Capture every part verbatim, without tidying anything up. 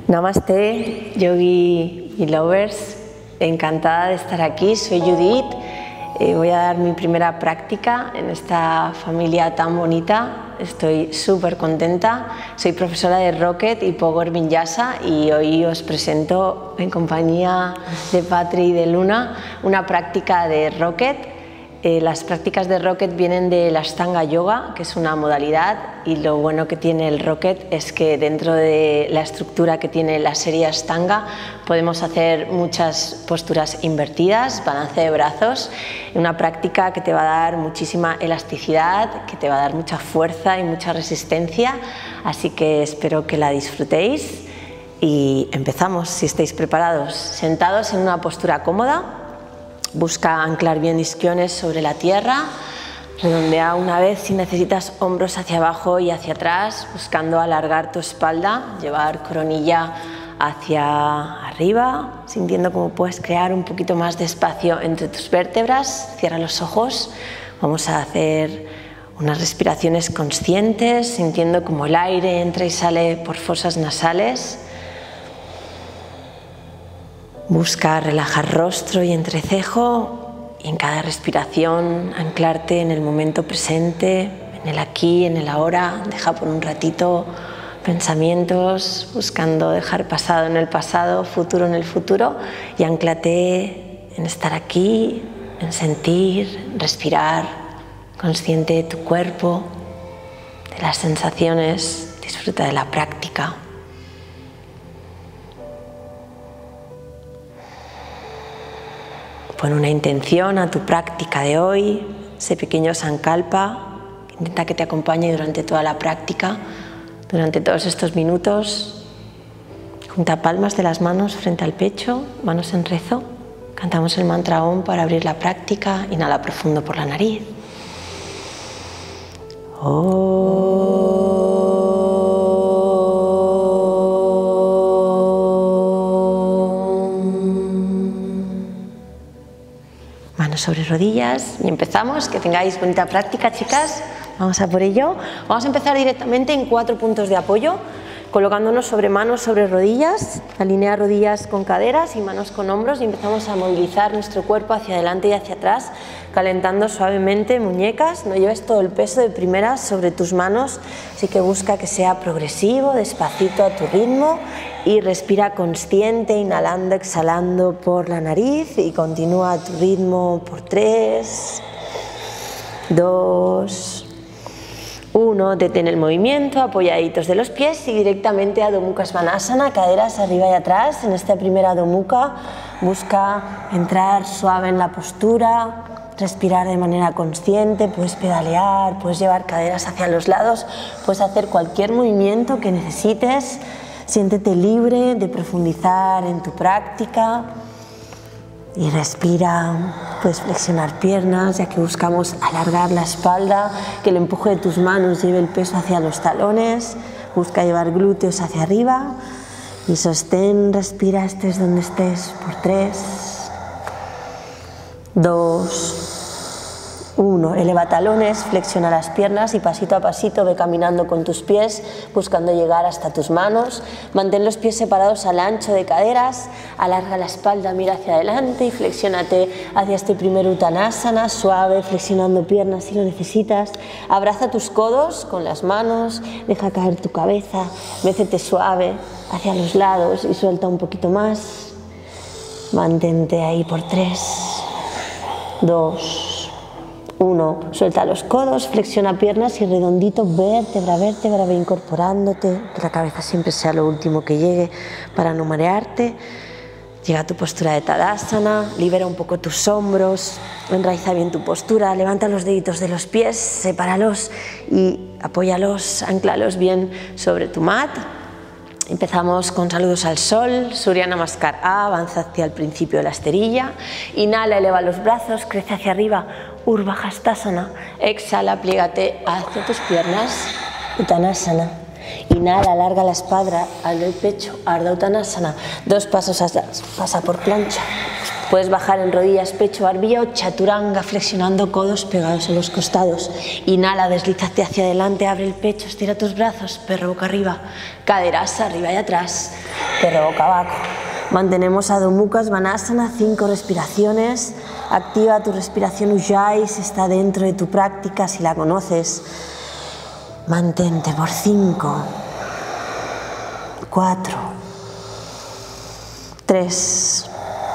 Namaste, yogi y lovers. Encantada de estar aquí. Soy Judith. Eh, voy a dar mi primera práctica en esta familia tan bonita. Estoy súper contenta. Soy profesora de Rocket y Power Vinyasa y hoy os presento en compañía de Patri y de Luna una práctica de Rocket. Eh, las prácticas de Rocket vienen de la Ashtanga Yoga, que es una modalidad, y lo bueno que tiene el Rocket es que dentro de la estructura que tiene la serie Ashtanga podemos hacer muchas posturas invertidas, balance de brazos, una práctica que te va a dar muchísima elasticidad, que te va a dar mucha fuerza y mucha resistencia, así que espero que la disfrutéis y empezamos. Si estáis preparados, sentados en una postura cómoda. Busca anclar bien isquiones sobre la tierra, redondea una vez si necesitas hombros hacia abajo y hacia atrás, buscando alargar tu espalda, llevar coronilla hacia arriba, sintiendo cómo puedes crear un poquito más de espacio entre tus vértebras. Cierra los ojos, vamos a hacer unas respiraciones conscientes, sintiendo cómo el aire entra y sale por fosas nasales. Busca relajar rostro y entrecejo y en cada respiración anclarte en el momento presente, en el aquí, en el ahora. Deja por un ratito pensamientos, buscando dejar pasado en el pasado, futuro en el futuro, y anclate en estar aquí, en sentir, respirar, consciente de tu cuerpo, de las sensaciones. Disfruta de la práctica. Pon una intención a tu práctica de hoy, ese pequeño sankalpa. Intenta que te acompañe durante toda la práctica, durante todos estos minutos. Junta palmas de las manos frente al pecho, manos en rezo. Cantamos el mantra Om para abrir la práctica. Inhala profundo por la nariz. Om. Sobre rodillas y empezamos. Que tengáis bonita práctica, chicas. Vamos a por ello. Vamos a empezar directamente en cuatro puntos de apoyo, colocándonos sobre manos sobre rodillas. Alinea rodillas con caderas y manos con hombros y empezamos a movilizar nuestro cuerpo hacia adelante y hacia atrás, calentando suavemente muñecas. No lleves todo el peso de primeras sobre tus manos, así que busca que sea progresivo, despacito a tu ritmo. Y respira consciente, inhalando, exhalando por la nariz y continúa a tu ritmo por tres, dos, uno. Detén el movimiento, apoyaditos de los pies y directamente a Adho Mukha Svanasana, caderas arriba y atrás. En esta primera Adho Mukha busca entrar suave en la postura, respirar de manera consciente, puedes pedalear, puedes llevar caderas hacia los lados, puedes hacer cualquier movimiento que necesites. Siéntete libre de profundizar en tu práctica y respira. Puedes flexionar piernas, ya que buscamos alargar la espalda, que el empuje de tus manos lleve el peso hacia los talones. Busca llevar glúteos hacia arriba y sostén, respira, estés donde estés, por tres, dos, uno. Eleva talones, flexiona las piernas y pasito a pasito ve caminando con tus pies, buscando llegar hasta tus manos. Mantén los pies separados al ancho de caderas, alarga la espalda, mira hacia adelante y flexiónate hacia este primer Uttanasana, suave, flexionando piernas si lo necesitas. Abraza tus codos con las manos, deja caer tu cabeza, mécete suave hacia los lados y suelta un poquito más. Mantente ahí por tres, dos, uno. Suelta los codos, flexiona piernas y redondito, vértebra a vértebra, ve incorporándote, que la cabeza siempre sea lo último que llegue para no marearte. Llega a tu postura de Tadasana, libera un poco tus hombros, enraiza bien tu postura, levanta los deditos de los pies, sepáralos y apóyalos, anclalos bien sobre tu mat. Empezamos con saludos al sol, Surya Namaskar A, avanza hacia el principio de la esterilla, inhala, eleva los brazos, crece hacia arriba, Urdhva Hastasana, exhala, pliégate hacia tus piernas, Uttanasana, inhala, alarga la espalda, abre el pecho, Ardha Uttanasana, dos pasos atrás, pasa por plancha, Puedes bajar en rodillas, pecho, barbilla o chaturanga, flexionando codos pegados a los costados. Inhala, deslízate hacia adelante, abre el pecho, estira tus brazos, perro boca arriba, caderas arriba y atrás, perro boca abajo. Mantenemos Adho Mukha Svanasana, cinco respiraciones. Activa tu respiración Ujjayi si está dentro de tu práctica, si la conoces. Mantente por cinco, cuatro, tres,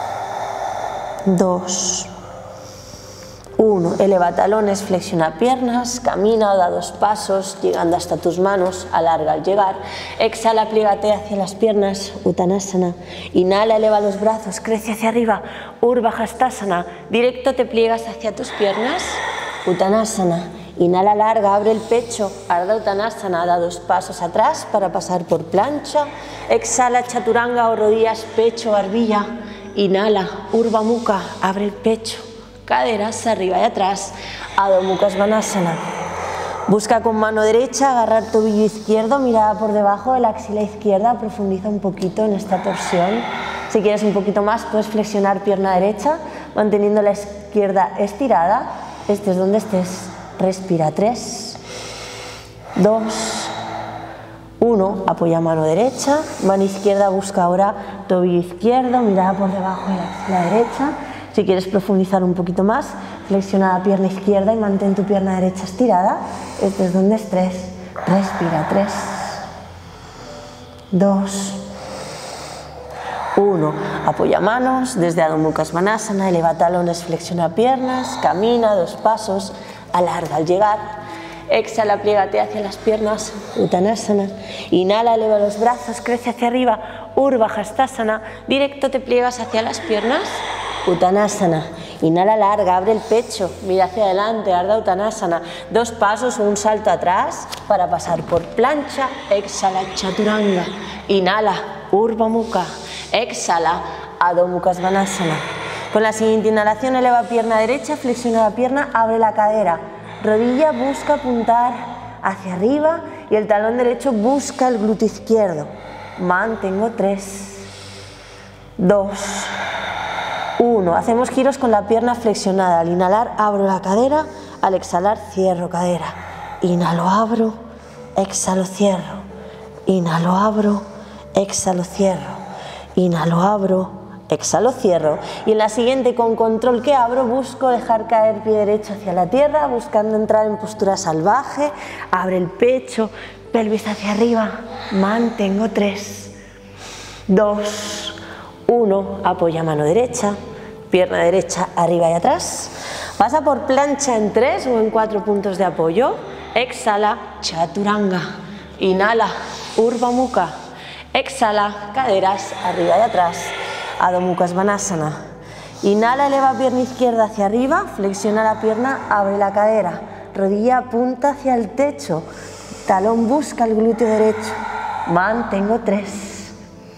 dos, uno. Eleva talones, flexiona piernas, camina, da dos pasos, llegando hasta tus manos, alarga al llegar. Exhala, pliégate hacia las piernas, Uttanasana. Inhala, eleva los brazos, crece hacia arriba, Urdhva Hastasana. Directo te pliegas hacia tus piernas, Uttanasana. Inhala, larga, abre el pecho, Ardha Uttanasana, da dos pasos atrás para pasar por plancha. Exhala, chaturanga o rodillas, pecho, barbilla. Inhala, Urdhva Mukha, abre el pecho, caderas arriba y atrás, Adho Mukha Svanasana. Busca con mano derecha agarrar tobillo izquierdo, mirada por debajo de la axila izquierda, profundiza un poquito en esta torsión. Si quieres un poquito más puedes flexionar pierna derecha, manteniendo la izquierda estirada, estés donde estés. Respira, tres, dos, uno, apoya mano derecha, mano izquierda, busca ahora tobillo izquierdo, mirada por debajo de la axila derecha. Si quieres profundizar un poquito más, flexiona la pierna izquierda y mantén tu pierna derecha estirada, este es donde estés. Respira, tres, dos, uno, apoya manos desde Adho Mukha Svanasana, eleva talones, flexiona piernas, camina dos pasos, alarga al llegar. Exhala, pliégate hacia las piernas, Uttanasana. Inhala, eleva los brazos, crece hacia arriba, Urdhva Hastasana. Directo te pliegas hacia las piernas, Uttanasana. Inhala, larga, abre el pecho, mira hacia adelante, Ardha Uttanasana. Dos pasos o un salto atrás para pasar por plancha. Exhala, chaturanga. Inhala, Urdhva Mukha. Exhala, Adho Mukha Svanasana. Con la siguiente inhalación eleva pierna derecha, flexiona la pierna, abre la cadera. Rodilla busca apuntar hacia arriba y el talón derecho busca el glúteo izquierdo. Mantengo tres, dos, uno. Hacemos giros con la pierna flexionada. Al inhalar abro la cadera, al exhalar cierro cadera. Inhalo, abro, exhalo, cierro. Inhalo, abro, exhalo, cierro. Inhalo, abro, exhalo, cierro. Y en la siguiente, con control que abro, busco dejar caer pie derecho hacia la tierra, buscando entrar en postura salvaje. Abre el pecho, pelvis hacia arriba. Mantengo tres, dos, uno. Apoya mano derecha, pierna derecha arriba y atrás. Pasa por plancha en tres o en cuatro puntos de apoyo. Exhala, chaturanga. Inhala, Urdhva Mukha. Exhala, caderas arriba y atrás. Adho Mukha Svanasana. Inhala, eleva pierna izquierda hacia arriba, flexiona la pierna, abre la cadera, rodilla apunta hacia el techo, talón busca el glúteo derecho. Mantengo tres,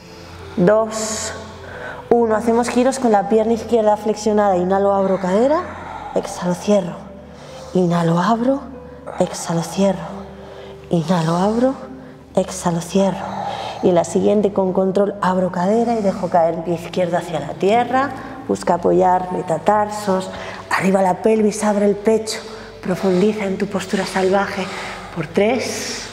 dos, uno. Hacemos giros con la pierna izquierda flexionada. Inhalo, abro cadera, exhalo, cierro. Inhalo, abro, exhalo, cierro. Inhalo, abro, exhalo, cierro. Y en la siguiente, con control, abro cadera y dejo caer el pie izquierdo hacia la tierra. Busca apoyar metatarsos, arriba la pelvis, abre el pecho, profundiza en tu postura salvaje por tres,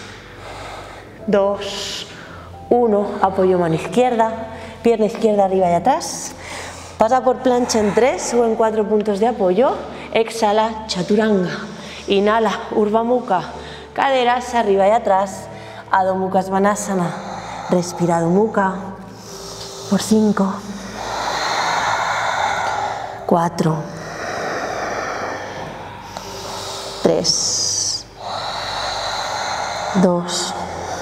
dos, uno. Apoyo mano izquierda, pierna izquierda arriba y atrás. Pasa por plancha en tres o en cuatro puntos de apoyo. Exhala, chaturanga. Inhala, Urdhva Mukha. Caderas arriba y atrás. Adho Mukha Svanasana. Respira Adho Mukha por cinco, cuatro, tres, dos,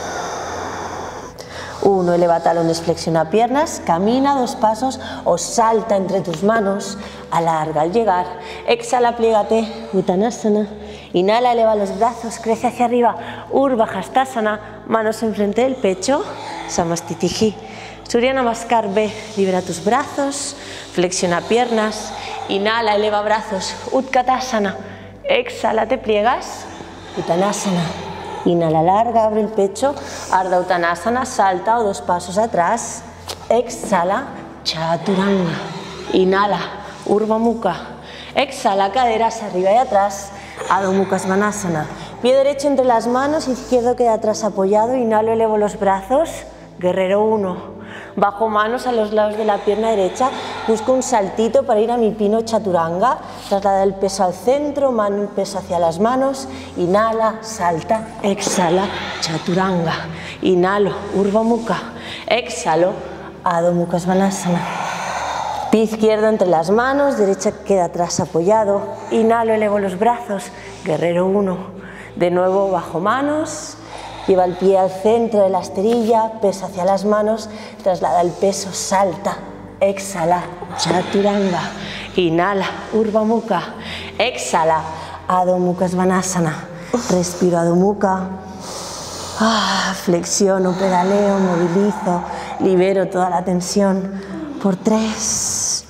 uno. Eleva talones, flexiona piernas, camina dos pasos o salta entre tus manos, alarga al llegar. Exhala, pliégate, Uttanasana. Inhala, eleva los brazos, crece hacia arriba, Urdhva Hastasana, manos enfrente del pecho, Samastitihi. Surya Namaskar B, libera tus brazos, flexiona piernas, inhala, eleva brazos, Utkatasana. Exhala, te pliegas, Uttanasana. Inhala, larga, abre el pecho, Ardha Uttanasana, salta o dos pasos atrás. Exhala, chaturanga. inhala, Urdhva Mukha, exhala, caderas arriba y atrás, Adho Mukha Svanasana, pie derecho entre las manos, izquierdo queda atrás apoyado, inhalo, elevo los brazos, guerrero uno, bajo manos a los lados de la pierna derecha, busco un saltito para ir a mi pino chaturanga, traslada el peso al centro, mano el peso hacia las manos, inhala, salta, exhala, chaturanga, inhalo, Urdhva Mukha, exhalo, Adho Mukha Svanasana, pie izquierdo entre las manos, derecha queda atrás apoyado, inhalo, elevo los brazos, guerrero uno, de nuevo bajo manos, lleva el pie al centro de la esterilla, peso hacia las manos, traslada el peso, salta, exhala, chaturanga, inhala, Urdhva Mukha, exhala, Adho Mukha Svanasana, respiro Adho Mukha, ah, flexiono, pedaleo, movilizo, libero toda la tensión, por tres,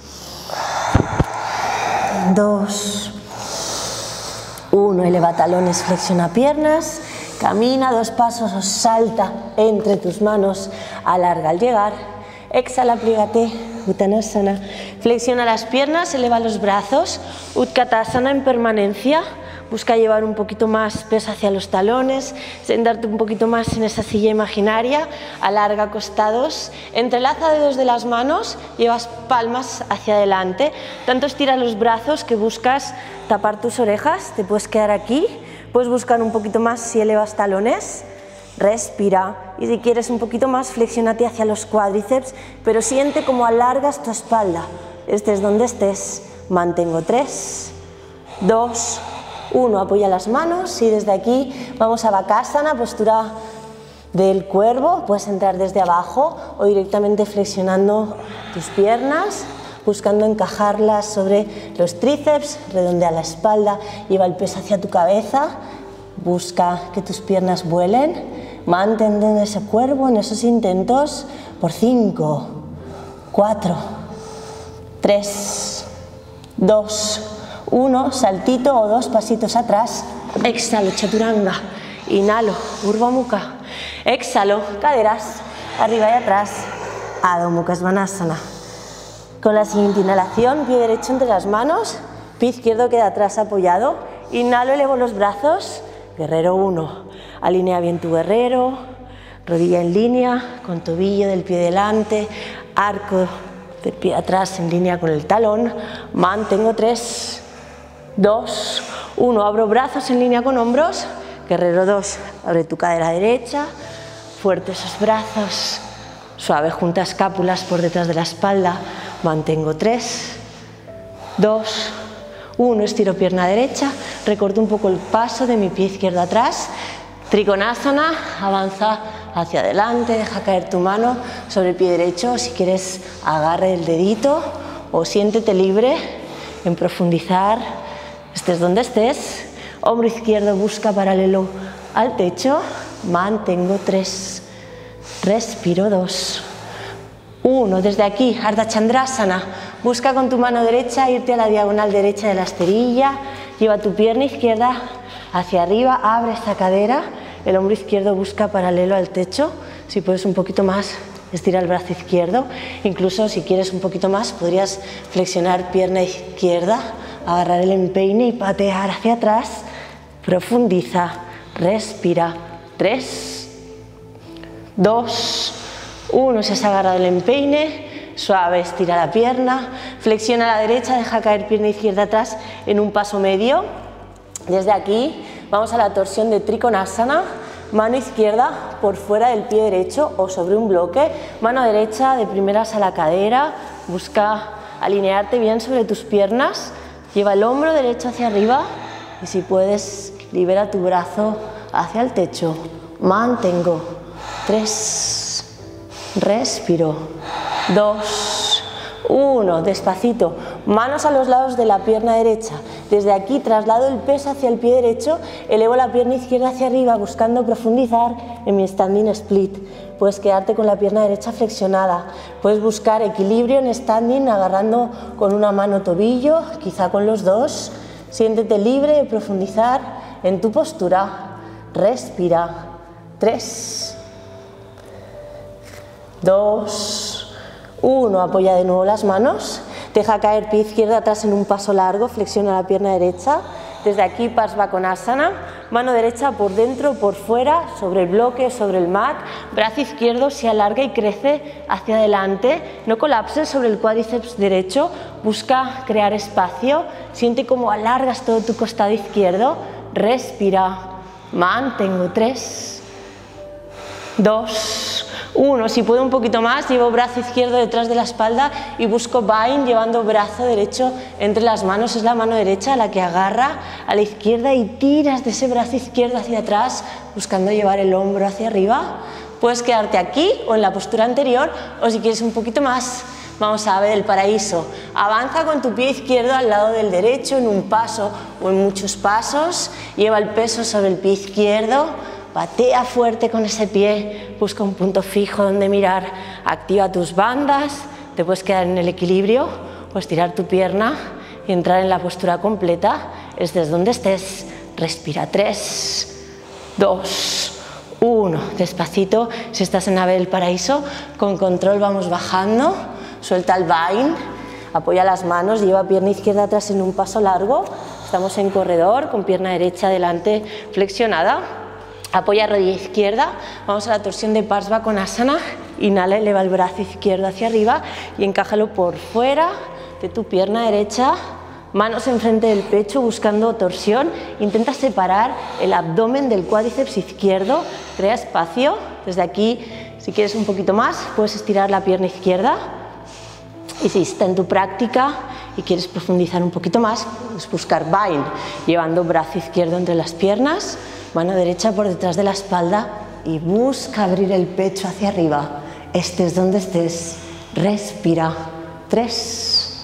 dos, uno, eleva talones, flexiona piernas, camina dos pasos o salta entre tus manos, alarga al llegar, exhala, pliégate, Uttanasana, flexiona las piernas, eleva los brazos, Utkatasana en permanencia, busca llevar un poquito más peso hacia los talones, sentarte un poquito más en esa silla imaginaria, alarga costados, entrelaza dedos de las manos, llevas palmas hacia adelante, tanto estira los brazos que buscas tapar tus orejas, te puedes quedar aquí, puedes buscar un poquito más si elevas talones, respira y si quieres un poquito más flexiónate hacia los cuádriceps, pero siente como alargas tu espalda, estés donde estés, mantengo tres, dos, uno, apoya las manos y desde aquí vamos a Bakasana, postura del cuervo, puedes entrar desde abajo o directamente flexionando tus piernas, buscando encajarlas sobre los tríceps, redondea la espalda, lleva el peso hacia tu cabeza, busca que tus piernas vuelen, mantén ese cuervo en esos intentos por cinco, cuatro, tres, dos, uno, saltito o dos pasitos atrás, exhalo, chaturanga, inhalo, Urdhva Mukha, exhalo, caderas arriba y atrás, Adho Mukha Svanasana. Con la siguiente inhalación, pie derecho entre las manos, pie izquierdo queda atrás apoyado, inhalo, elevo los brazos, guerrero uno, alinea bien tu guerrero, rodilla en línea, con tobillo del pie delante, arco del pie atrás en línea con el talón, mantengo tres, dos, uno, abro brazos en línea con hombros, guerrero dos, abre tu cadera derecha, fuerte esos brazos, suave, junta escápulas por detrás de la espalda, mantengo tres, dos, uno, estiro pierna derecha, recorto un poco el paso de mi pie izquierdo atrás, Trikonasana, avanza hacia adelante, deja caer tu mano sobre el pie derecho, si quieres agarre el dedito o siéntete libre en profundizar, estés donde estés, hombro izquierdo busca paralelo al techo, mantengo tres, respiro dos, uno, desde aquí, Ardha Chandrasana, busca con tu mano derecha irte a la diagonal derecha de la esterilla, lleva tu pierna izquierda hacia arriba, abre esta cadera, el hombro izquierdo busca paralelo al techo, si puedes un poquito más, estira el brazo izquierdo, incluso si quieres un poquito más, podrías flexionar pierna izquierda, agarrar el empeine y patear hacia atrás, profundiza, respira, tres, dos, uno, si has agarrado el empeine, suave, estira la pierna, flexiona a la derecha, deja caer pierna izquierda atrás en un paso medio, desde aquí vamos a la torsión de Trikonasana, mano izquierda por fuera del pie derecho o sobre un bloque, mano derecha de primeras a la cadera, busca alinearte bien sobre tus piernas, lleva el hombro derecho hacia arriba y si puedes libera tu brazo hacia el techo, mantengo, tres, respiro, dos, uno, despacito, manos a los lados de la pierna derecha, desde aquí traslado el peso hacia el pie derecho, elevo la pierna izquierda hacia arriba buscando profundizar en mi standing split, puedes quedarte con la pierna derecha flexionada, puedes buscar equilibrio en standing agarrando con una mano tobillo, quizá con los dos, siéntete libre de profundizar en tu postura, respira, tres, dos, uno, apoya de nuevo las manos, Deja caer pie izquierdo atrás en un paso largo, flexiona la pierna derecha. Desde aquí Parsvakonasana, mano derecha por dentro, por fuera, sobre el bloque, sobre el mat. Brazo izquierdo se alarga y crece hacia adelante. No colapses sobre el cuádriceps derecho. Busca crear espacio. Siente cómo alargas todo tu costado izquierdo. Respira. Mantengo. Tres, dos, uno. Si puedo un poquito más, llevo brazo izquierdo detrás de la espalda y busco bind llevando brazo derecho entre las manos. Es la mano derecha la que agarra a la izquierda y tiras de ese brazo izquierdo hacia atrás buscando llevar el hombro hacia arriba. Puedes quedarte aquí o en la postura anterior, o si quieres un poquito más, vamos a ver el paraíso. Avanza con tu pie izquierdo al lado del derecho en un paso o en muchos pasos. Lleva el peso sobre el pie izquierdo. Patea fuerte con ese pie, busca un punto fijo donde mirar, activa tus bandas, te puedes quedar en el equilibrio o estirar tu pierna y entrar en la postura completa, estés donde estés, respira. Tres, dos, uno, despacito, si estás en ave del paraíso, con control vamos bajando, suelta el bind, apoya las manos, lleva pierna izquierda atrás en un paso largo, estamos en corredor con pierna derecha adelante flexionada. Apoya rodilla izquierda, vamos a la torsión de Parsvakonasana, inhala, eleva el brazo izquierdo hacia arriba y encájalo por fuera de tu pierna derecha, manos enfrente del pecho buscando torsión, intenta separar el abdomen del cuádriceps izquierdo, crea espacio, desde aquí si quieres un poquito más puedes estirar la pierna izquierda y si está en tu práctica y quieres profundizar un poquito más, puedes buscar bind llevando brazo izquierdo entre las piernas, mano derecha por detrás de la espalda y busca abrir el pecho hacia arriba. Estés donde estés, respira. Tres,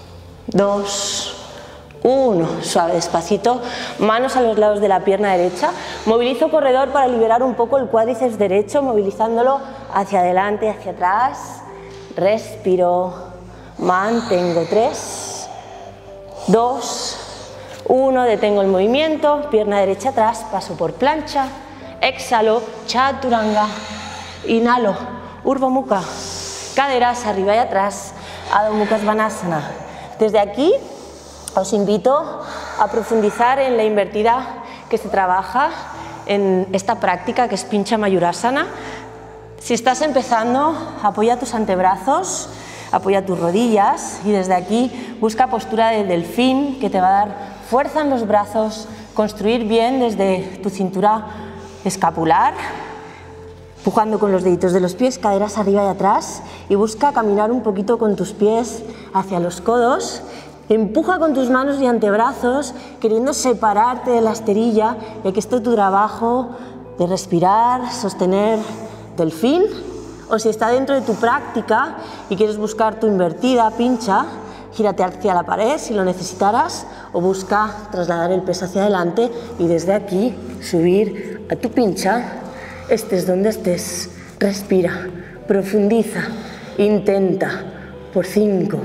dos, uno. Suave, despacito, manos a los lados de la pierna derecha. Movilizo corredor para liberar un poco el cuádriceps derecho, movilizándolo hacia adelante, hacia atrás. Respiro, mantengo. Tres, dos, uno, detengo el movimiento, pierna derecha atrás, paso por plancha, exhalo, chaturanga, inhalo, Urdhva Mukha, caderas arriba y atrás, Adho Mukha Svanasana. Desde aquí os invito a profundizar en la invertida que se trabaja en esta práctica que es Pincha Mayurasana. Si estás empezando, apoya tus antebrazos, apoya tus rodillas y desde aquí busca postura de delfín que te va a dar fuerza en los brazos, construir bien desde tu cintura escapular, empujando con los deditos de los pies, caderas arriba y atrás y busca caminar un poquito con tus pies hacia los codos, empuja con tus manos y antebrazos queriendo separarte de la esterilla y aquí está tu trabajo de respirar, sostener delfín o si está dentro de tu práctica y quieres buscar tu invertida, pincha, gírate hacia la pared si lo necesitaras o busca trasladar el peso hacia adelante y desde aquí subir a tu pincha, estés donde estés, respira, profundiza, intenta por cinco,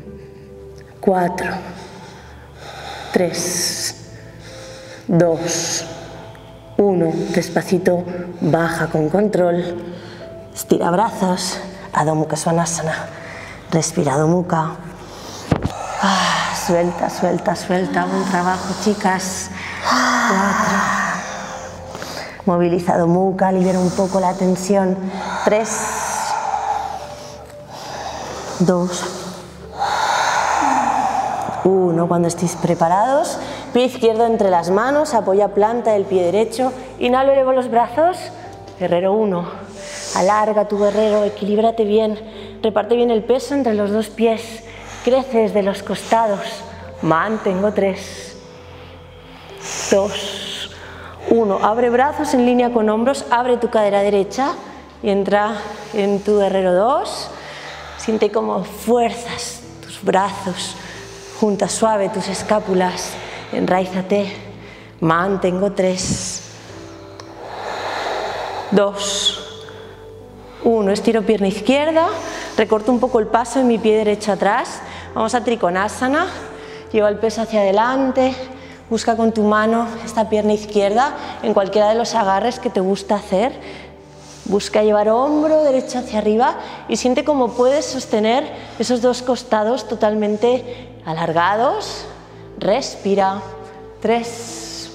cuatro, tres, dos, uno, despacito, baja con control, estira brazos, Adho Mukha Svanasana, respira Adho Mukha. Ah, suelta, suelta, suelta, buen trabajo chicas. Cuatro. Moviliza Adho Mukha, libera un poco la tensión. Tres. Dos. Uno. Cuando estéis preparados, pie izquierdo entre las manos, apoya planta del pie derecho. Inhalo, elevo los brazos. Guerrero uno. Alarga tu guerrero, equilíbrate bien, reparte bien el peso entre los dos pies. Crece desde los costados, mantengo. Tres, dos, uno. Abre brazos en línea con hombros, abre tu cadera derecha y entra en tu guerrero dos. Siente como fuerzas tus brazos, junta suave tus escápulas, enraízate, mantengo. Tres, dos, uno. Estiro pierna izquierda, recorto un poco el paso en mi pie derecho atrás. Vamos a Trikonasana, lleva el peso hacia adelante, busca con tu mano esta pierna izquierda en cualquiera de los agarres que te gusta hacer. Busca llevar hombro derecho hacia arriba y siente cómo puedes sostener esos dos costados totalmente alargados. Respira. Tres,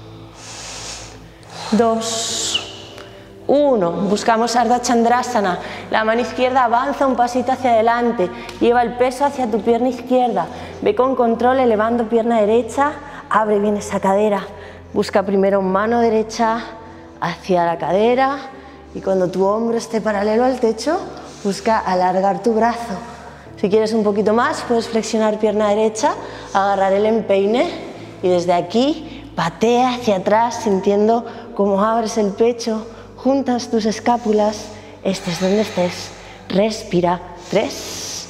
dos, uno. Buscamos Ardha Chandrasana. La mano izquierda avanza un pasito hacia adelante. Lleva el peso hacia tu pierna izquierda. Ve con control elevando pierna derecha. Abre bien esa cadera. Busca primero mano derecha hacia la cadera. Y cuando tu hombro esté paralelo al techo, busca alargar tu brazo. Si quieres un poquito más, puedes flexionar pierna derecha, agarrar el empeine y desde aquí patea hacia atrás sintiendo cómo abres el pecho, juntas tus escápulas, estés donde estés. Respira. Tres,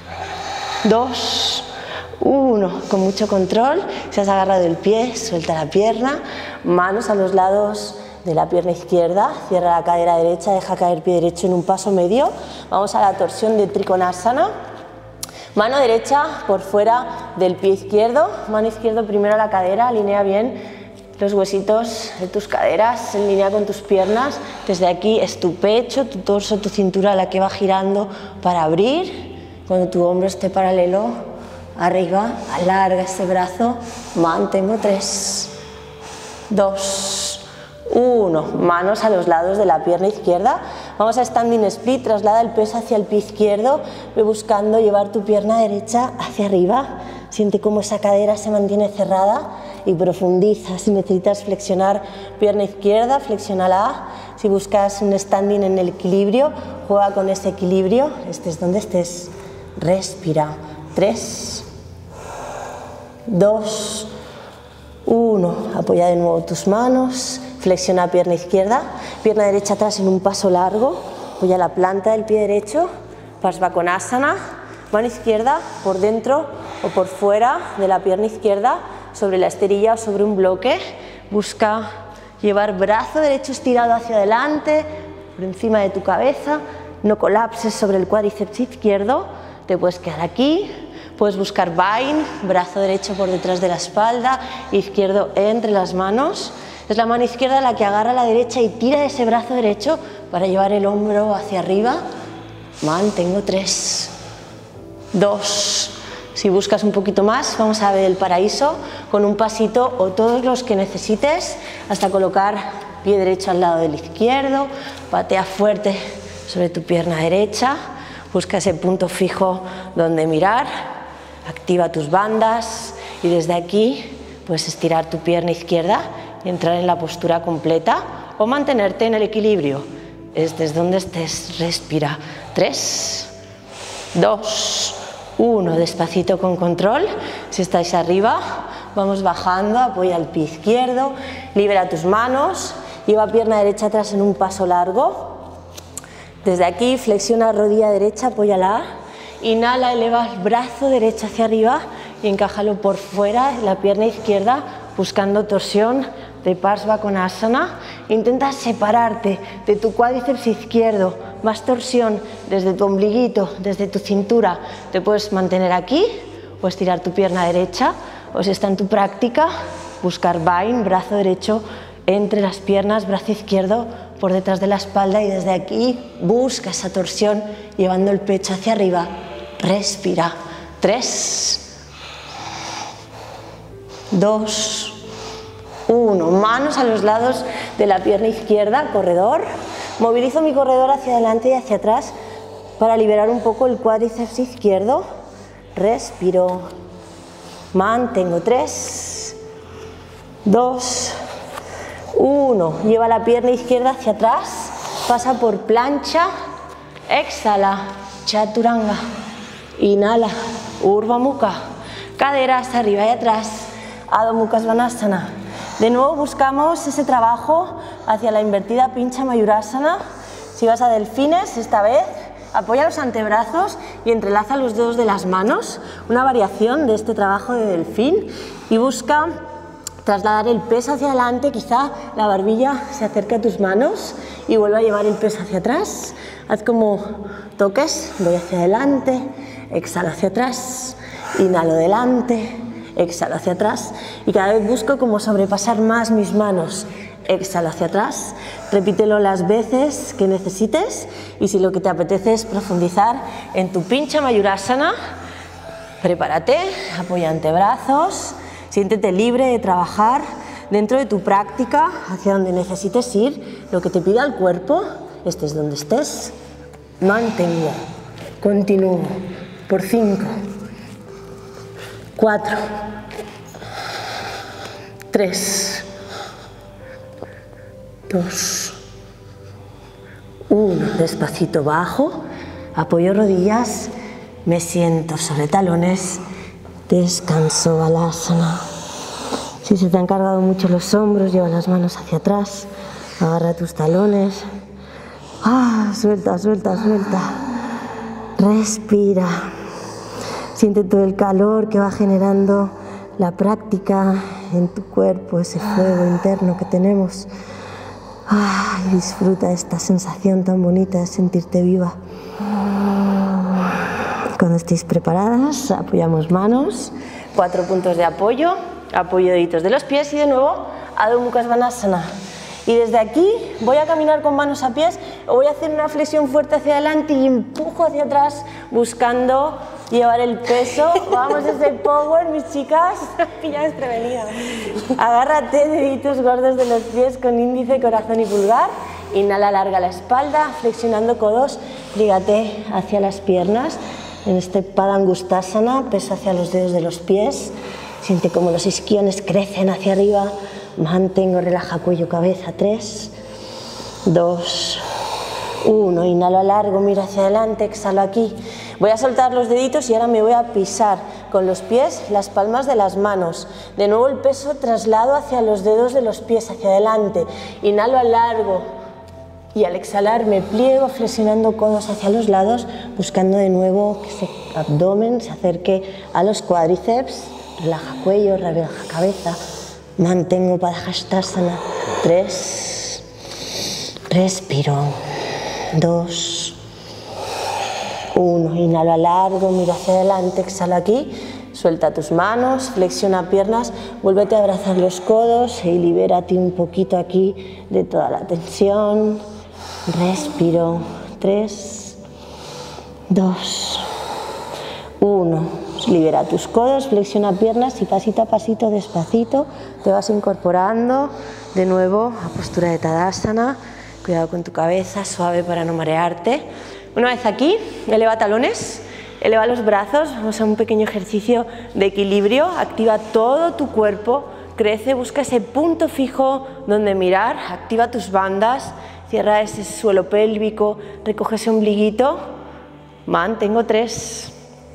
dos, uno. Con mucho control, si has agarrado el pie, suelta la pierna, manos a los lados de la pierna izquierda, cierra la cadera derecha, deja caer el pie derecho en un paso medio. Vamos a la torsión de Trikonasana. Mano derecha por fuera del pie izquierdo, mano izquierda primero a la cadera, alinea bien los huesitos de tus caderas, en línea con tus piernas. Desde aquí es tu pecho, tu torso, tu cintura la que va girando para abrir. Cuando tu hombro esté paralelo, arriba, alarga este brazo, mantengo. Tres, dos, uno. Manos a los lados de la pierna izquierda. Vamos a standing split, traslada el peso hacia el pie izquierdo, ve buscando llevar tu pierna derecha hacia arriba, siente cómo esa cadera se mantiene cerrada y profundiza. Si necesitas flexionar pierna izquierda, flexiónala. Si buscas un standing en el equilibrio, juega con ese equilibrio, estés donde estés. Respira. Tres, dos, uno. Apoya de nuevo tus manos. Flexiona pierna izquierda, pierna derecha atrás en un paso largo, apoya la planta del pie derecho, Parsvakonasana, mano izquierda por dentro o por fuera de la pierna izquierda, sobre la esterilla o sobre un bloque. Busca llevar brazo derecho estirado hacia adelante, por encima de tu cabeza, no colapses sobre el cuádriceps izquierdo, te puedes quedar aquí. Puedes buscar bind, brazo derecho por detrás de la espalda, izquierdo entre las manos. Es la mano izquierda la que agarra a la derecha y tira ese brazo derecho para llevar el hombro hacia arriba. Mantengo. Tres, dos. Si buscas un poquito más, vamos a ver el paraíso con un pasito o todos los que necesites hasta colocar pie derecho al lado del izquierdo. Patea fuerte sobre tu pierna derecha. Busca ese punto fijo donde mirar. Activa tus bandas y desde aquí puedes estirar tu pierna izquierda y entrar en la postura completa o mantenerte en el equilibrio. Estés donde estés, respira. Tres, dos, uno. Despacito con control. Si estáis arriba, vamos bajando, apoya el pie izquierdo, libera tus manos, lleva pierna derecha atrás en un paso largo. Desde aquí flexiona rodilla derecha, apóyala. Inhala, eleva el brazo derecho hacia arriba y encájalo por fuera, la pierna izquierda, buscando torsión de Parsvakonasana. Intenta separarte de tu cuádriceps izquierdo, más torsión desde tu ombliguito, desde tu cintura. Te puedes mantener aquí o estirar tu pierna derecha, o si está en tu práctica, buscar bind, brazo derecho entre las piernas, brazo izquierdo por detrás de la espalda y desde aquí busca esa torsión llevando el pecho hacia arriba. Respira. Tres, dos, uno. Manos a los lados de la pierna izquierda, corredor. Movilizo mi corredor hacia adelante y hacia atrás para liberar un poco el cuádriceps izquierdo. Respiro. Mantengo. Tres, dos, uno. Lleva la pierna izquierda hacia atrás. Pasa por plancha. Exhala. Chaturanga. Inhala. Urdhva Mukha. Caderas arriba y atrás. Adho Mukha Svanasana. De nuevo buscamos ese trabajo hacia la invertida Pincha Mayurasana. Si vas a delfines, esta vez apoya los antebrazos y entrelaza los dedos de las manos. Una variación de este trabajo de delfín. Y busca trasladar el peso hacia adelante. Quizá la barbilla se acerque a tus manos y vuelva a llevar el peso hacia atrás. Haz como toques. Voy hacia adelante. Exhalo hacia atrás. Inhalo delante. Exhalo hacia atrás y cada vez busco como sobrepasar más mis manos exhala hacia atrás, repítelo las veces que necesites y si lo que te apetece es profundizar en tu Pincha Mayurasana, prepárate, apoya antebrazos, siéntete libre de trabajar dentro de tu práctica hacia donde necesites ir, lo que te pida el cuerpo, estés donde estés, mantengo, continúo, por cinco, cuatro, tres, dos, uno, despacito bajo, apoyo rodillas, me siento sobre talones, descanso, Balasana. Si se te han cargado mucho los hombros, lleva las manos hacia atrás, agarra tus talones, ah, suelta, suelta, suelta, respira, siente todo el calor que va generando la práctica en tu cuerpo, ese fuego interno que tenemos. Ah, y disfruta de esta sensación tan bonita de sentirte viva. Cuando estéis preparadas, apoyamos manos, cuatro puntos de apoyo, apoyo deditos de los pies y de nuevo Adho Mukha Svanasana. Y desde aquí voy a caminar con manos a pies o voy a hacer una flexión fuerte hacia adelante y empujo hacia atrás buscando llevar el peso. Vamos a hacer power, mis chicas. Pilla desprevenida. Agárrate, deditos gordos de los pies con índice, corazón y pulgar. Inhala, larga la espalda, flexionando codos, lígate hacia las piernas. En este Padangustasana, peso hacia los dedos de los pies. Siente como los isquiones crecen hacia arriba. Mantengo, relaja cuello, cabeza. tres, dos, uno. Inhalo largo, miro hacia adelante, exhalo aquí. Voy a soltar los deditos y ahora me voy a pisar con los pies las palmas de las manos. De nuevo el peso traslado hacia los dedos de los pies, hacia adelante. Inhalo a largo y al exhalar me pliego flexionando codos hacia los lados, buscando de nuevo que ese abdomen se acerque a los cuádriceps. Relaja cuello, relaja cabeza. Mantengo Padangustasana. tres, respiro. dos, uno. Inhalo a largo, miro hacia adelante, exhala aquí. Suelta tus manos, flexiona piernas, vuélvete a abrazar los codos y libérate un poquito aquí de toda la tensión. Respiro. tres, dos, uno. Libera tus codos, flexiona piernas y pasito a pasito, despacito, te vas incorporando de nuevo a postura de Tadasana. Cuidado con tu cabeza, suave para no marearte. Una vez aquí, eleva talones, eleva los brazos, vamos a un pequeño ejercicio de equilibrio, activa todo tu cuerpo, crece, busca ese punto fijo donde mirar, activa tus bandas, cierra ese suelo pélvico, recoge ese ombliguito, mantengo tres,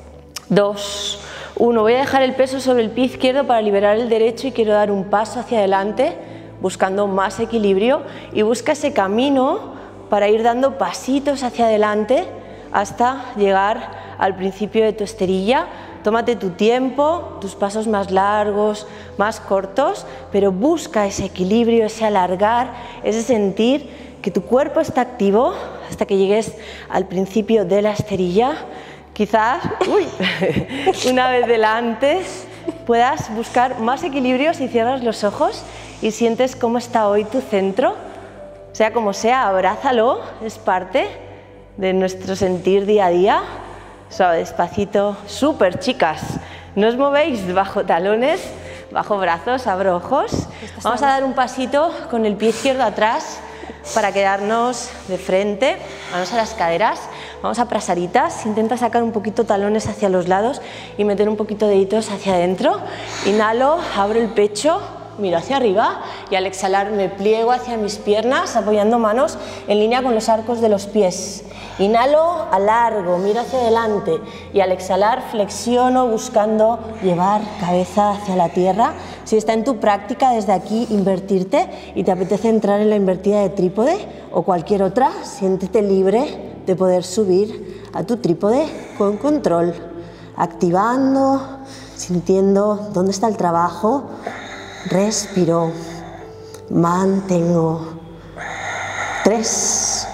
dos, uno. Voy a dejar el peso sobre el pie izquierdo para liberar el derecho y quiero dar un paso hacia adelante, buscando más equilibrio y busca ese camino para ir dando pasitos hacia adelante hasta llegar al principio de tu esterilla. Tómate tu tiempo, tus pasos más largos, más cortos, pero busca ese equilibrio, ese alargar, ese sentir que tu cuerpo está activo hasta que llegues al principio de la esterilla. Quizás, uy, una vez delante, puedas buscar más equilibrio si cierras los ojos y sientes cómo está hoy tu centro. Sea como sea, abrázalo, es parte de nuestro sentir día a día. Suave, despacito, súper chicas, no os movéis bajo talones, bajo brazos, abro ojos. Vamos a dar un pasito con el pie izquierdo atrás para quedarnos de frente, manos a las caderas. Vamos a prasaritas, intenta sacar un poquito talones hacia los lados y meter un poquito deditos hacia adentro. Inhalo, abro el pecho, miro hacia arriba y al exhalar me pliego hacia mis piernas apoyando manos en línea con los arcos de los pies. Inhalo, alargo, miro hacia adelante y al exhalar flexiono buscando llevar cabeza hacia la tierra. Si está en tu práctica desde aquí invertirte y te apetece entrar en la invertida de trípode o cualquier otra, siéntete libre de poder subir a tu trípode con control, activando, sintiendo dónde está el trabajo. Respiro, mantengo. Tres,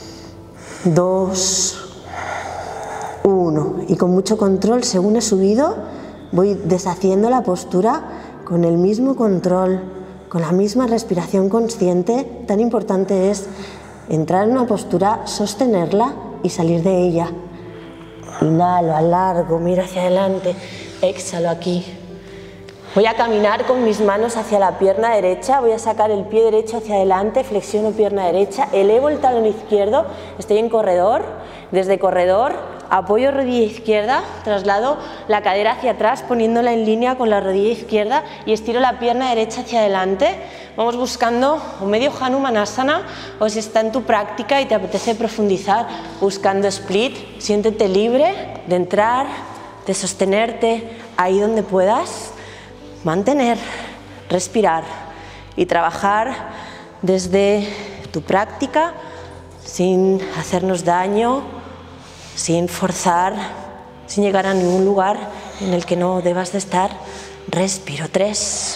dos, uno. Y con mucho control, según he subido, voy deshaciendo la postura con el mismo control, con la misma respiración consciente, tan importante es entrar en una postura, sostenerla y salir de ella. Inhalo, alargo, miro hacia adelante, exhalo aquí. Voy a caminar con mis manos hacia la pierna derecha, voy a sacar el pie derecho hacia adelante, flexiono pierna derecha, elevo el talón izquierdo, estoy en corredor, desde corredor apoyo rodilla izquierda, traslado la cadera hacia atrás poniéndola en línea con la rodilla izquierda y estiro la pierna derecha hacia adelante. Vamos buscando un medio Hanumanasana, o si está en tu práctica y te apetece profundizar buscando split, siéntete libre de entrar, de sostenerte ahí donde puedas. Mantener, respirar y trabajar desde tu práctica sin hacernos daño, sin forzar, sin llegar a ningún lugar en el que no debas de estar. Respiro. Tres,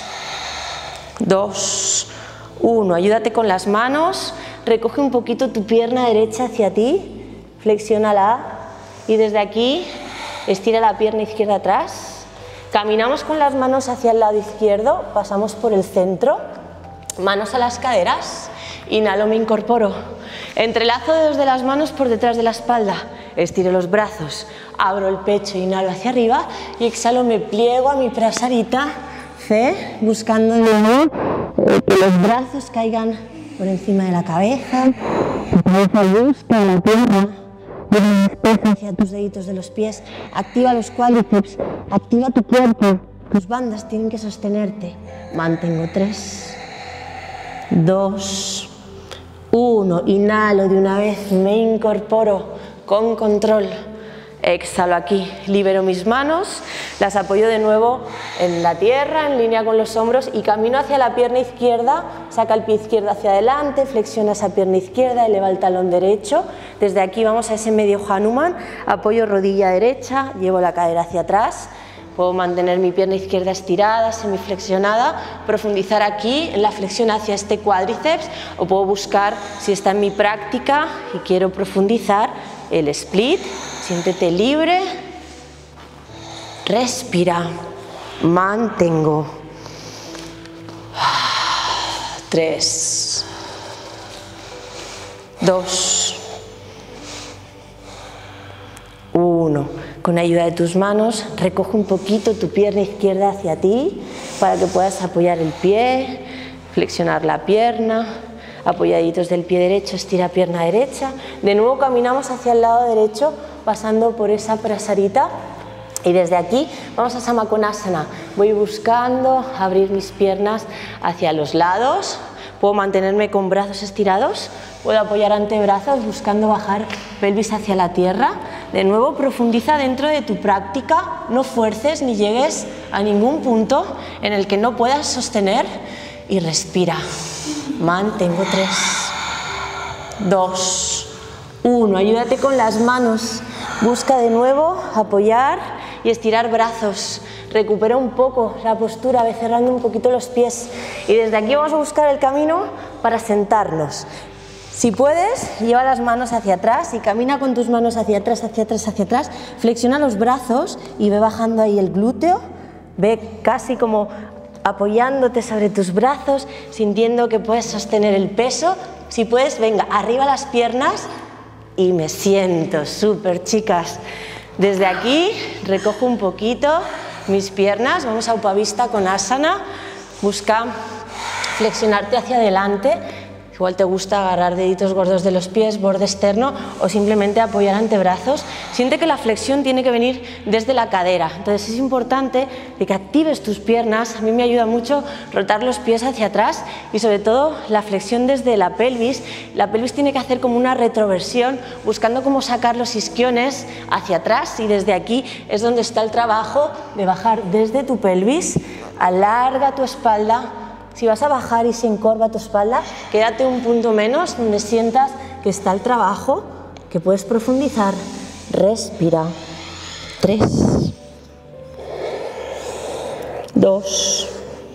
dos, uno. Ayúdate con las manos, recoge un poquito tu pierna derecha hacia ti, flexiónala y desde aquí estira la pierna izquierda atrás. Caminamos con las manos hacia el lado izquierdo, pasamos por el centro, manos a las caderas, inhalo, me incorporo, entrelazo dedos de las manos por detrás de la espalda, estiro los brazos, abro el pecho, inhalo hacia arriba y exhalo, me pliego a mi prasarita, C, buscando eh, que los brazos caigan por encima de la cabeza, la cabeza busca la tierra. Despeja hacia tus deditos de los pies, activa los cuádriceps, activa tu cuerpo, tus bandas tienen que sostenerte. Mantengo tres, dos, uno, inhalo de una vez, me incorporo con control, exhalo aquí, libero mis manos, las apoyo de nuevo en la tierra, en línea con los hombros y camino hacia la pierna izquierda, saca el pie izquierdo hacia adelante, flexiona esa pierna izquierda, eleva el talón derecho, desde aquí vamos a ese medio Hanuman, apoyo rodilla derecha, llevo la cadera hacia atrás, puedo mantener mi pierna izquierda estirada, semiflexionada, profundizar aquí en la flexión hacia este cuádriceps o puedo buscar, si está en mi práctica y quiero profundizar, el split, siéntete libre, respira, mantengo, tres, dos, uno. Con ayuda de tus manos, recoge un poquito tu pierna izquierda hacia ti para que puedas apoyar el pie, flexionar la pierna. Apoyaditos del pie derecho, estira pierna derecha. De nuevo caminamos hacia el lado derecho, pasando por esa prasarita. Y desde aquí vamos a Samakonasana. Voy buscando abrir mis piernas hacia los lados. Puedo mantenerme con brazos estirados. Puedo apoyar antebrazos buscando bajar pelvis hacia la tierra. De nuevo profundiza dentro de tu práctica. No fuerces ni llegues a ningún punto en el que no puedas sostener. Y respira. Mantengo tres, dos, uno. Ayúdate con las manos. Busca de nuevo apoyar y estirar brazos. Recupera un poco la postura, ve cerrando un poquito los pies. Y desde aquí vamos a buscar el camino para sentarnos. Si puedes, lleva las manos hacia atrás y camina con tus manos hacia atrás, hacia atrás, hacia atrás. Flexiona los brazos y ve bajando ahí el glúteo. Ve casi como apoyándote sobre tus brazos, sintiendo que puedes sostener el peso. Si puedes, venga, arriba las piernas y me siento. Súper, chicas. Desde aquí recojo un poquito mis piernas, vamos a Upavista Konasana. Busca flexionarte hacia adelante. Igual te gusta agarrar deditos gordos de los pies, borde externo o simplemente apoyar antebrazos. Siente que la flexión tiene que venir desde la cadera. Entonces es importante de que actives tus piernas. A mí me ayuda mucho rotar los pies hacia atrás y sobre todo la flexión desde la pelvis. La pelvis tiene que hacer como una retroversión buscando cómo sacar los isquiones hacia atrás y desde aquí es donde está el trabajo de bajar desde tu pelvis. Alarga tu espalda. Si vas a bajar y se encorva tu espalda, quédate un punto menos donde sientas que está el trabajo, que puedes profundizar. Respira. Tres, dos,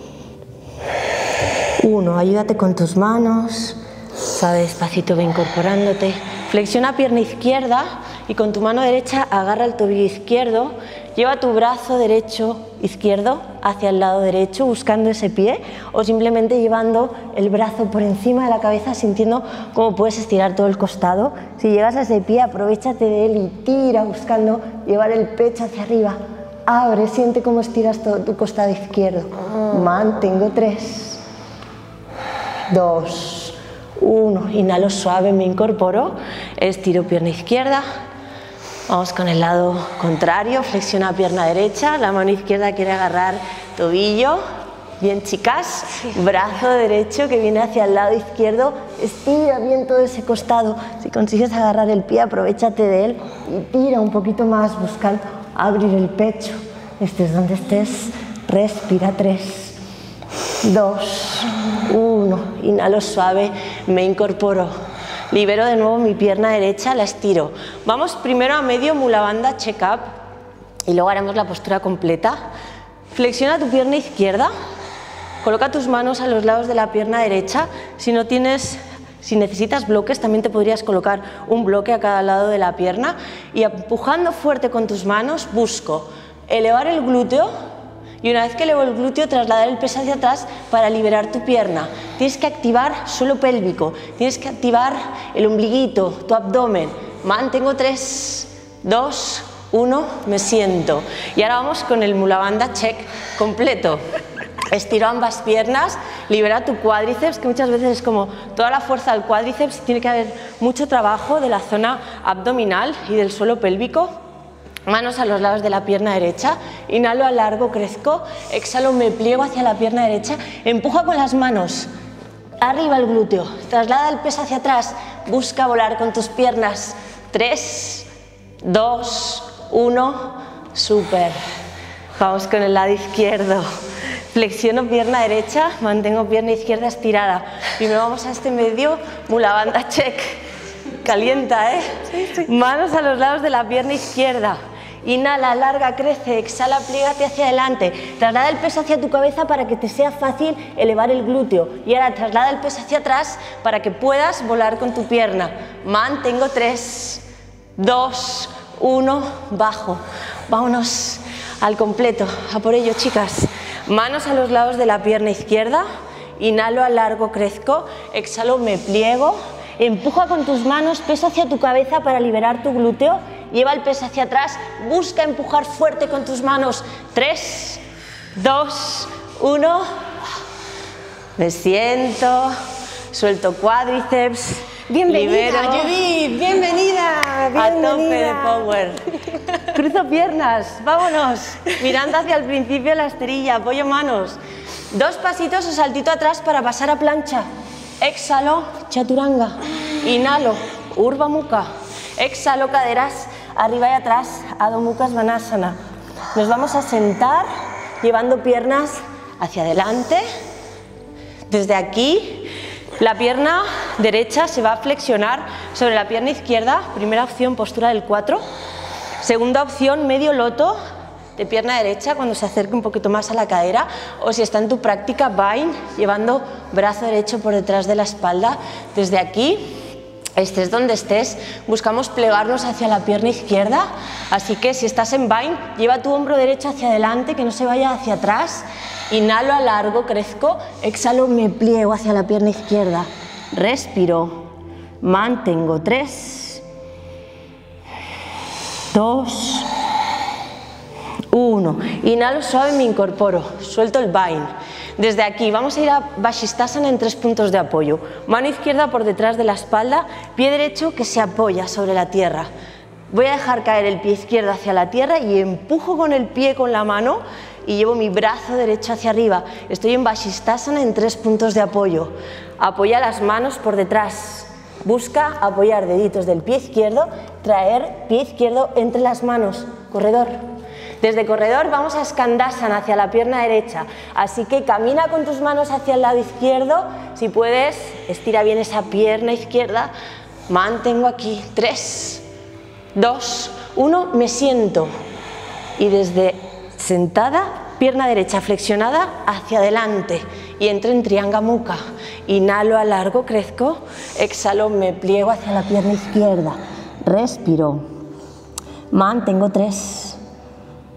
uno. Ayúdate con tus manos. Suave, despacito, ve incorporándote. Flexiona pierna izquierda y con tu mano derecha agarra el tobillo izquierdo. Lleva tu brazo derecho, izquierdo, hacia el lado derecho, buscando ese pie, o simplemente llevando el brazo por encima de la cabeza, sintiendo cómo puedes estirar todo el costado. Si llegas a ese pie, aprovéchate de él y tira, buscando llevar el pecho hacia arriba. Abre, siente cómo estiras todo tu costado izquierdo. Mantengo tres, dos, uno. Inhalo suave, me incorporo, estiro pierna izquierda. Vamos con el lado contrario, flexiona pierna derecha, la mano izquierda quiere agarrar tobillo. Bien, chicas, brazo derecho que viene hacia el lado izquierdo, estira bien todo ese costado. Si consigues agarrar el pie, aprovéchate de él y tira un poquito más, buscando abrir el pecho. Estés donde estés, respira. Tres, dos, uno. Inhalo suave, me incorporo. Libero de nuevo mi pierna derecha, la estiro. Vamos primero a medio Mula Bandha check-up y luego haremos la postura completa. Flexiona tu pierna izquierda, coloca tus manos a los lados de la pierna derecha. Si no tienes, si necesitas bloques, también te podrías colocar un bloque a cada lado de la pierna y empujando fuerte con tus manos busco elevar el glúteo. Y una vez que elevo el glúteo, trasladar el peso hacia atrás para liberar tu pierna. Tienes que activar suelo pélvico, tienes que activar el ombliguito, tu abdomen. Mantengo tres, dos, uno, me siento. Y ahora vamos con el Mula Bandha check completo. Estiro ambas piernas, libera tu cuádriceps, que muchas veces es como toda la fuerza del cuádriceps, tiene que haber mucho trabajo de la zona abdominal y del suelo pélvico. Manos a los lados de la pierna derecha, inhalo, alargo, crezco, exhalo, me pliego hacia la pierna derecha, empuja con las manos, arriba el glúteo, traslada el peso hacia atrás, busca volar con tus piernas, tres, dos, uno, súper. Vamos con el lado izquierdo, flexiono pierna derecha, mantengo pierna izquierda estirada. Primero vamos a este medio Mula Bandha check, calienta, ¿eh? Sí, sí. Manos a los lados de la pierna izquierda. Inhala, alarga, crece, exhala, pliégate hacia adelante. Traslada el peso hacia tu cabeza para que te sea fácil elevar el glúteo. Y ahora traslada el peso hacia atrás para que puedas volar con tu pierna. Mantengo tres, dos, uno, bajo. Vámonos al completo. A por ello, chicas. Manos a los lados de la pierna izquierda. Inhalo, alargo, crezco. Exhalo, me pliego. Empuja con tus manos, peso hacia tu cabeza para liberar tu glúteo. Lleva el peso hacia atrás, busca empujar fuerte con tus manos. tres, dos, uno. Me siento, suelto cuádriceps. Bienvenida, libero. Judith, bienvenida, bienvenida. A tope de power. Cruzo piernas, vámonos. Mirando hacia el principio la esterilla, apoyo manos. Dos pasitos o saltito atrás para pasar a plancha. Exhalo, chaturanga. Inhalo, Urdhva Mukha. Exhalo, caderas arriba y atrás, Adho Mukha Svanasana. Nos vamos a sentar llevando piernas hacia adelante. Desde aquí, la pierna derecha se va a flexionar sobre la pierna izquierda. Primera opción, postura del cuatro. Segunda opción, medio loto de pierna derecha cuando se acerque un poquito más a la cadera, o si está en tu práctica bind, llevando brazo derecho por detrás de la espalda. Desde aquí, estés donde estés, buscamos plegarnos hacia la pierna izquierda, así que si estás en bind, lleva tu hombro derecho hacia adelante, que no se vaya hacia atrás. Inhalo, alargo, crezco, exhalo, me pliego hacia la pierna izquierda. Respiro, mantengo tres, dos, uno. Inhalo suave, me incorporo, suelto el bind. Desde aquí vamos a ir a Vashisthasana en tres puntos de apoyo. Mano izquierda por detrás de la espalda, pie derecho que se apoya sobre la tierra. Voy a dejar caer el pie izquierdo hacia la tierra y empujo con el pie con la mano y llevo mi brazo derecho hacia arriba. Estoy en Vashisthasana en tres puntos de apoyo. Apoya las manos por detrás. Busca apoyar deditos del pie izquierdo, traer pie izquierdo entre las manos. Corredor. Desde corredor vamos a Skandasana hacia la pierna derecha, así que camina con tus manos hacia el lado izquierdo, si puedes, estira bien esa pierna izquierda, mantengo aquí, tres, dos, uno, me siento y desde sentada, pierna derecha flexionada hacia adelante y entro en Trianga Mukha, inhalo, alargo, crezco, exhalo, me pliego hacia la pierna izquierda, respiro, mantengo tres,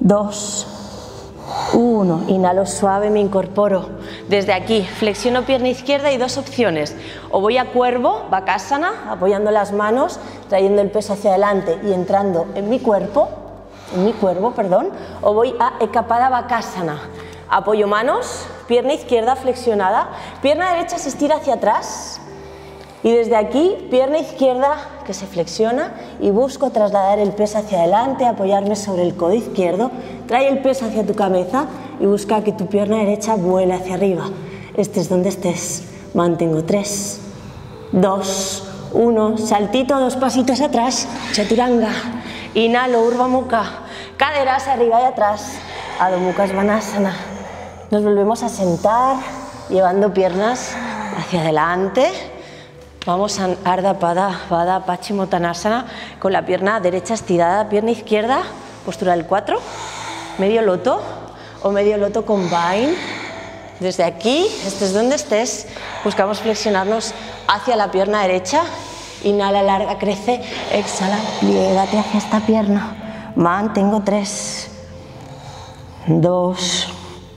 dos, uno. Inhalo suave, me incorporo. Desde aquí flexiono pierna izquierda y dos opciones. O voy a cuervo, Bakasana, apoyando las manos, trayendo el peso hacia adelante y entrando en mi cuerpo, en mi cuerpo, perdón. O voy a Ekapada Bakasana. Apoyo manos, pierna izquierda flexionada, pierna derecha se estira hacia atrás. Y desde aquí, pierna izquierda que se flexiona y busco trasladar el peso hacia adelante, apoyarme sobre el codo izquierdo, trae el peso hacia tu cabeza y busca que tu pierna derecha vuele hacia arriba. Estés donde estés, mantengo tres, dos, uno, saltito, dos pasitos atrás, chaturanga, inhalo, Urdhva Mukha, caderas arriba y atrás, Adho Mukha Svanasana. Nos volvemos a sentar, llevando piernas hacia adelante. Vamos a Ardha Pada Baddha Paschimottanasana con la pierna derecha estirada, pierna izquierda, postura del cuatro, medio loto o medio loto combine. Desde aquí, estés donde estés, buscamos flexionarnos hacia la pierna derecha. Inhala, larga, crece, exhala, pliégate hacia esta pierna. Mantengo tres, dos,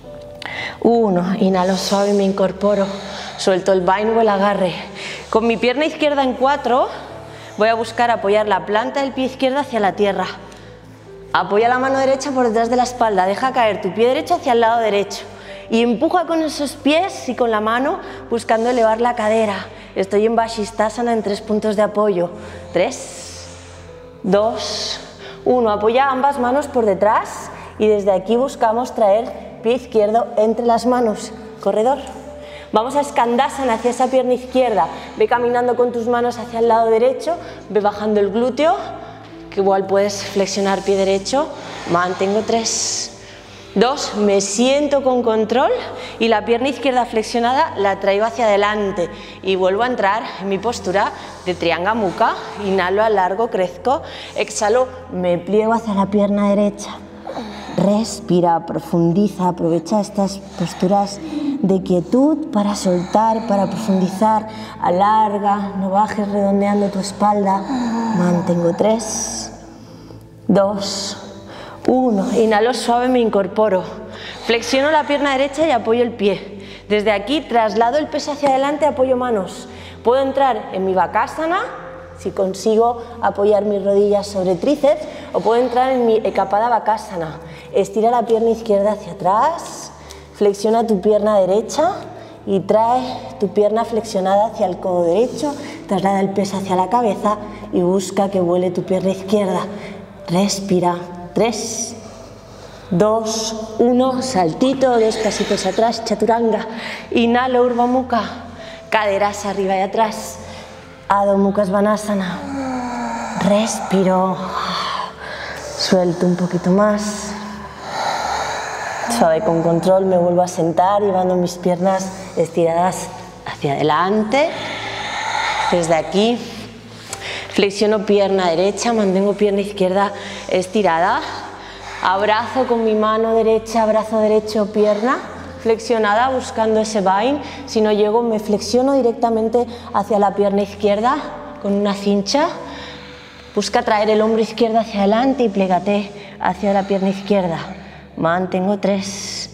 uno. Inhalo suave, me incorporo, suelto el vaina o el agarre. Con mi pierna izquierda en cuatro voy a buscar apoyar la planta del pie izquierdo hacia la tierra. Apoya la mano derecha por detrás de la espalda, deja caer tu pie derecho hacia el lado derecho y empuja con esos pies y con la mano buscando elevar la cadera. Estoy en Vashisthasana en tres puntos de apoyo. tres, dos, uno. Apoya ambas manos por detrás y desde aquí buscamos traer pie izquierdo entre las manos. Corredor. Vamos a Skandasana hacia esa pierna izquierda. Ve caminando con tus manos hacia el lado derecho, ve bajando el glúteo, que igual puedes flexionar pie derecho. Mantengo tres, dos, me siento con control y la pierna izquierda flexionada la traigo hacia adelante y vuelvo a entrar en mi postura de Trianga Mukha. Inhalo, alargo, crezco, exhalo, me pliego hacia la pierna derecha. Respira, profundiza, aprovecha estas posturas de quietud para soltar, para profundizar, alarga, no bajes redondeando tu espalda. Mantengo tres, dos, uno. Inhalo suave, me incorporo. Flexiono la pierna derecha y apoyo el pie. Desde aquí traslado el peso hacia adelante, apoyo manos. Puedo entrar en mi Bakasana, si consigo apoyar mis rodillas sobre tríceps, o puedo entrar en mi Ekapada Bakasana. Estira la pierna izquierda hacia atrás, flexiona tu pierna derecha y trae tu pierna flexionada hacia el codo derecho, traslada el peso hacia la cabeza y busca que vuele tu pierna izquierda. Respira, tres, dos, uno, saltito, dos pasitos atrás, chaturanga. Inhalo, Urdhva Mukha, caderas arriba y atrás. Adho Mukha Svanasana. Respiro, suelto un poquito más. Suave, con control, me vuelvo a sentar llevando mis piernas estiradas hacia adelante. Desde aquí flexiono pierna derecha, mantengo pierna izquierda estirada. Abrazo con mi mano derecha, brazo derecho, pierna flexionada buscando ese bind. Si no llego, me flexiono directamente hacia la pierna izquierda con una cincha. Busca traer el hombro izquierdo hacia adelante y plégate hacia la pierna izquierda. Mantengo tres,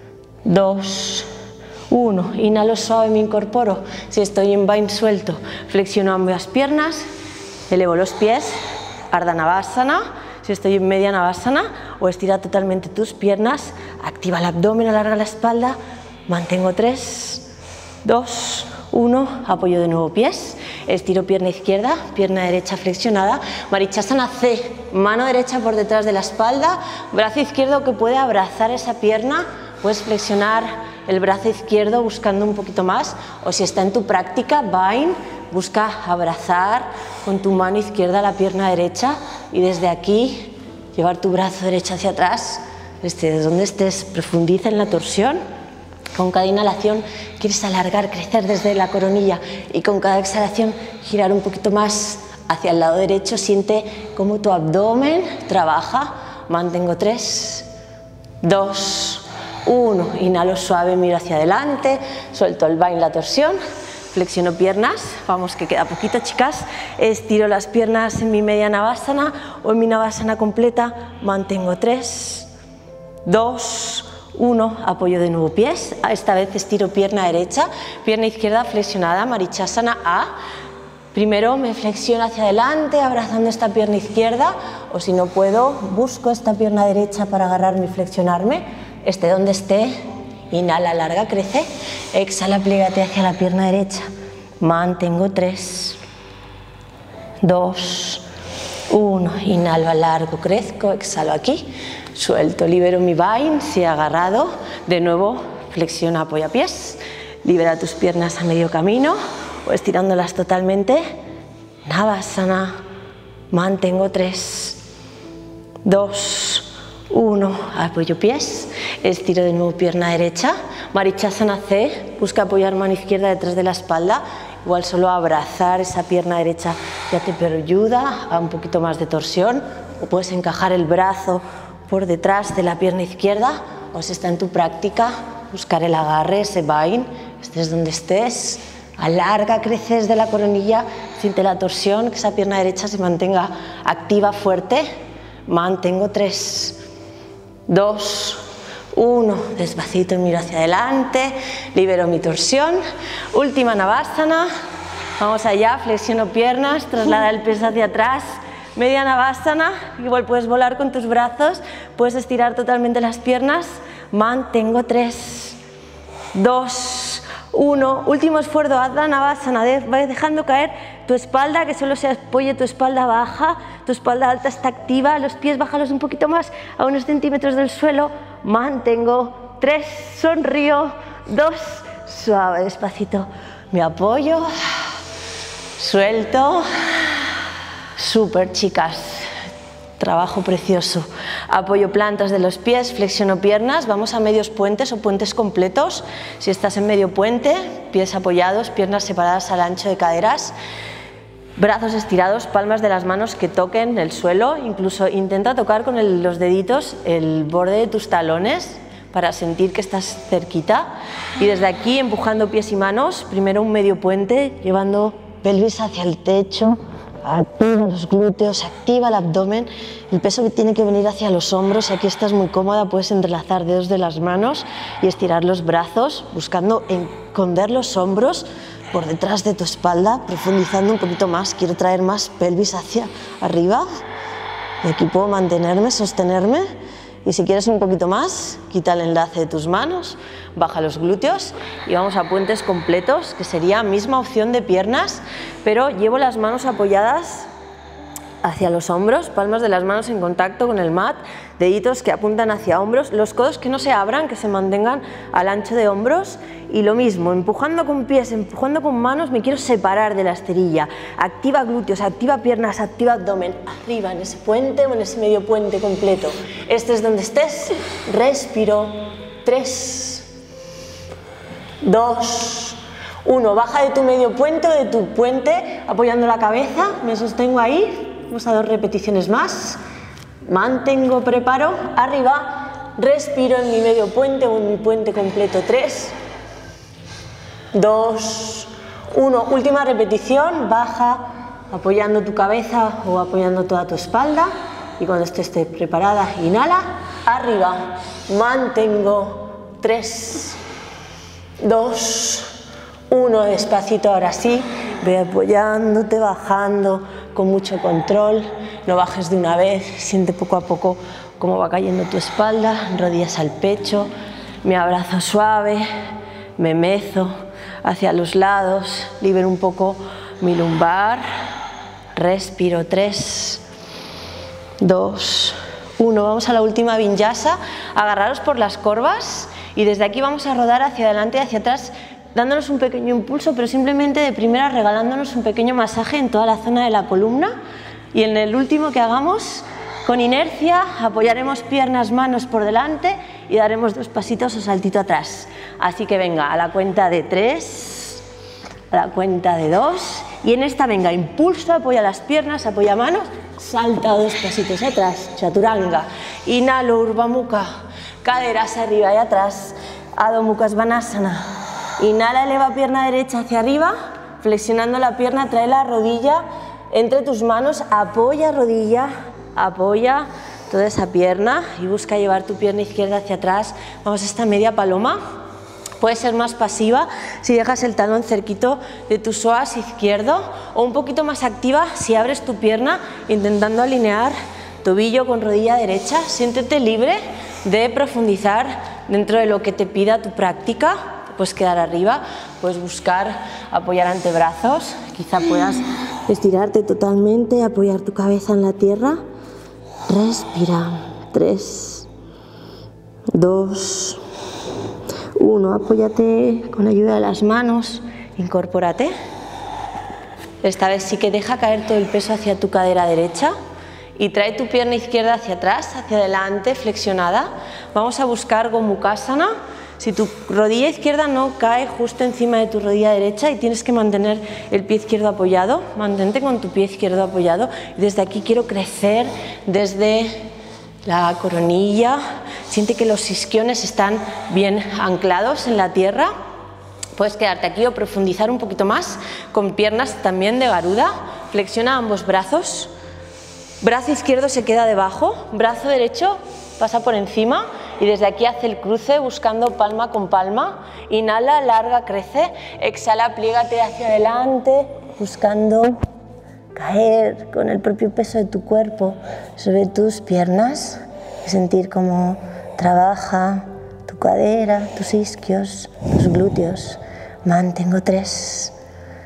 dos, uno. Inhalo suave, me incorporo. Si estoy en bind suelto, flexiono ambas piernas, elevo los pies, Ardha Navasana. Si estoy en media Navasana, o estira totalmente tus piernas, activa el abdomen, alarga la espalda. Mantengo tres, dos, uno. Apoyo de nuevo pies, estiro pierna izquierda, pierna derecha flexionada. Marichasana C, mano derecha por detrás de la espalda, brazo izquierdo que puede abrazar esa pierna. Puedes flexionar el brazo izquierdo buscando un poquito más, o si está en tu práctica, bind, busca abrazar con tu mano izquierda la pierna derecha y desde aquí llevar tu brazo derecho hacia atrás. Desde donde estés, profundiza en la torsión. Con cada inhalación quieres alargar, crecer desde la coronilla y con cada exhalación girar un poquito más hacia el lado derecho. Siente cómo tu abdomen trabaja. Mantengo tres, dos, uno. Inhalo suave, miro hacia adelante, suelto el bind, la torsión. Flexiono piernas, vamos que queda poquito, chicas. Estiro las piernas en mi media Navasana o en mi Navasana completa. Mantengo tres, dos, uno, apoyo de nuevo pies, esta vez estiro pierna derecha, pierna izquierda flexionada, Marichasana A. Primero me flexiono hacia adelante abrazando esta pierna izquierda, o si no puedo busco esta pierna derecha para agarrarme y flexionarme, esté donde esté. Inhala, larga, crece, exhala, pliégate hacia la pierna derecha, mantengo tres, dos, uno, inhalo, alargo, crezco, exhalo aquí, suelto, libero mi bind, si he agarrado, de nuevo flexiona, apoya pies, libera tus piernas a medio camino o estirándolas totalmente, Navasana, mantengo tres, dos, uno, apoyo pies, estiro de nuevo pierna derecha, Marichasana C, busca apoyar mano izquierda detrás de la espalda, igual solo abrazar esa pierna derecha ya te ayuda a un poquito más de torsión, o puedes encajar el brazo por detrás de la pierna izquierda, o si está en tu práctica, buscar el agarre, ese bind, estés donde estés, alarga, crece desde la coronilla, siente la torsión, que esa pierna derecha se mantenga activa, fuerte, mantengo tres, dos, uno, despacito miro hacia adelante, libero mi torsión, última Navasana, vamos allá, flexiono piernas, traslada el peso hacia atrás, media Navasana, igual puedes volar con tus brazos, puedes estirar totalmente las piernas, mantengo tres, dos, uno, último esfuerzo, Adha Navasana, vas dejando caer tu espalda, que solo se apoye tu espalda baja, tu espalda alta está activa, los pies bájalos un poquito más a unos centímetros del suelo, mantengo, tres, sonrío, dos, suave, despacito, me apoyo, suelto, súper chicas, trabajo precioso, apoyo plantas de los pies, flexiono piernas, vamos a medios puentes o puentes completos, si estás en medio puente, pies apoyados, piernas separadas al ancho de caderas, brazos estirados, palmas de las manos que toquen el suelo, incluso intenta tocar con el, los deditos el borde de tus talones para sentir que estás cerquita, y desde aquí empujando pies y manos, primero un medio puente, llevando pelvis hacia el techo, activa los glúteos, activa el abdomen, el peso tiene que venir hacia los hombros, si aquí estás muy cómoda puedes entrelazar dedos de las manos y estirar los brazos, buscando esconder los hombros por detrás de tu espalda, profundizando un poquito más, quiero traer más pelvis hacia arriba, y aquí puedo mantenerme, sostenerme, y si quieres un poquito más, quita el enlace de tus manos, baja los glúteos y vamos a puentes completos, que sería misma opción de piernas, pero llevo las manos apoyadas hacia los hombros, palmas de las manos en contacto con el mat, deditos que apuntan hacia hombros, los codos que no se abran, que se mantengan al ancho de hombros, y lo mismo, empujando con pies, empujando con manos, me quiero separar de la esterilla, activa glúteos, activa piernas, activa abdomen, arriba en ese puente o en ese medio puente completo, estés donde estés, respiro, tres, dos, uno, baja de tu medio puente o de tu puente, apoyando la cabeza, me sostengo ahí. Vamos a dos repeticiones más, mantengo, preparo, arriba, respiro en mi medio puente o en mi puente completo, tres, dos, uno, última repetición, baja apoyando tu cabeza o apoyando toda tu espalda, y cuando estés preparada, inhala, arriba, mantengo, tres, dos, uno, despacito, ahora sí, ve apoyándote, bajando con mucho control, no bajes de una vez, siente poco a poco cómo va cayendo tu espalda, rodillas al pecho, me abrazo suave, me mezo hacia los lados, libero un poco mi lumbar, respiro, tres, dos, uno, vamos a la última vinyasa, agarraros por las corvas y desde aquí vamos a rodar hacia adelante y hacia atrás, dándonos un pequeño impulso, pero simplemente de primera regalándonos un pequeño masaje en toda la zona de la columna, y en el último que hagamos, con inercia, apoyaremos piernas, manos por delante y daremos dos pasitos o saltito atrás. Así que venga, a la cuenta de tres, a la cuenta de dos, y en esta venga, impulso, apoya las piernas, apoya manos, salta dos pasitos atrás, chaturanga, inhalo, Urdhva Mukha, caderas arriba y atrás, Adho Mukha Svanasana. Inhala, eleva pierna derecha hacia arriba, flexionando la pierna, trae la rodilla entre tus manos, apoya rodilla, apoya toda esa pierna y busca llevar tu pierna izquierda hacia atrás. Vamos a esta media paloma. Puede ser más pasiva si dejas el talón cerquito de tu psoas izquierdo, o un poquito más activa si abres tu pierna intentando alinear tobillo con rodilla derecha. Siéntete libre de profundizar dentro de lo que te pida tu práctica. Puedes quedar arriba, puedes buscar apoyar antebrazos, quizá puedas estirarte totalmente, apoyar tu cabeza en la tierra. Respira. Tres, dos, uno. Apóyate con ayuda de las manos, incorpórate. Esta vez sí que deja caer todo el peso hacia tu cadera derecha y trae tu pierna izquierda hacia atrás, hacia adelante, flexionada. Vamos a buscar Gomukhasana. Si tu rodilla izquierda no cae justo encima de tu rodilla derecha y tienes que mantener el pie izquierdo apoyado, mantente con tu pie izquierdo apoyado. Y desde aquí quiero crecer desde la coronilla. Siente que los isquiones están bien anclados en la tierra. Puedes quedarte aquí o profundizar un poquito más con piernas también de Garuda. Flexiona ambos brazos. Brazo izquierdo se queda debajo, brazo derecho pasa por encima y desde aquí hace el cruce buscando palma con palma. Inhala, larga, crece. Exhala, pliégate hacia adelante buscando caer con el propio peso de tu cuerpo sobre tus piernas y sentir cómo trabaja tu cadera, tus isquios, tus glúteos. Mantengo tres,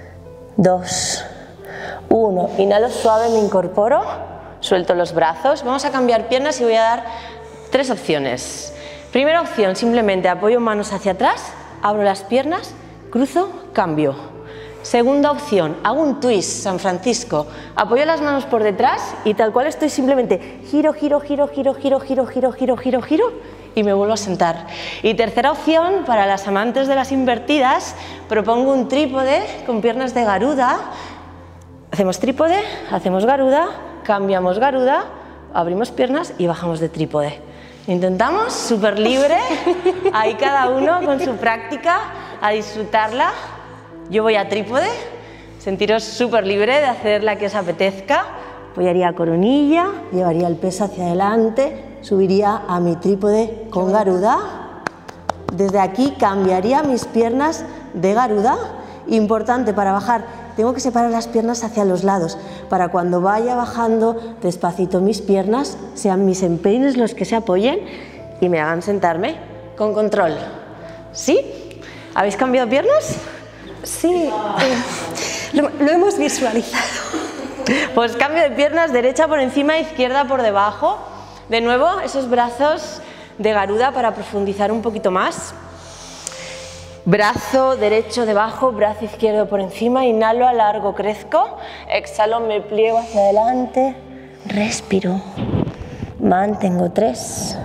dos, uno. Inhalo suave, me incorporo, suelto los brazos. Vamos a cambiar piernas y voy a dar tres opciones. Primera opción, simplemente apoyo manos hacia atrás, abro las piernas, cruzo, cambio. Segunda opción, hago un twist, San Francisco, apoyo las manos por detrás y tal cual estoy simplemente giro, giro, giro, giro, giro, giro, giro, giro, giro, giro y me vuelvo a sentar. Y tercera opción, para las amantes de las invertidas, propongo un trípode con piernas de Garuda. Hacemos trípode, hacemos Garuda, cambiamos Garuda, abrimos piernas y bajamos de trípode. Intentamos, súper libre, ahí cada uno con su práctica, a disfrutarla. Yo voy a trípode, sentiros súper libre de hacer la que os apetezca. Apoyaría coronilla, llevaría el peso hacia adelante, subiría a mi trípode con Garuda. Desde aquí cambiaría mis piernas de Garuda. Importante para bajar, tengo que separar las piernas hacia los lados, para cuando vaya bajando despacito mis piernas, sean mis empeines los que se apoyen y me hagan sentarme con control. ¿Sí? ¿Habéis cambiado piernas? Sí, eh, lo, lo hemos visualizado. Pues cambio de piernas, derecha por encima, izquierda por debajo. De nuevo, esos brazos de Garuda para profundizar un poquito más. Brazo derecho debajo, brazo izquierdo por encima, inhalo, alargo, crezco, exhalo, me pliego hacia adelante, respiro, mantengo tres,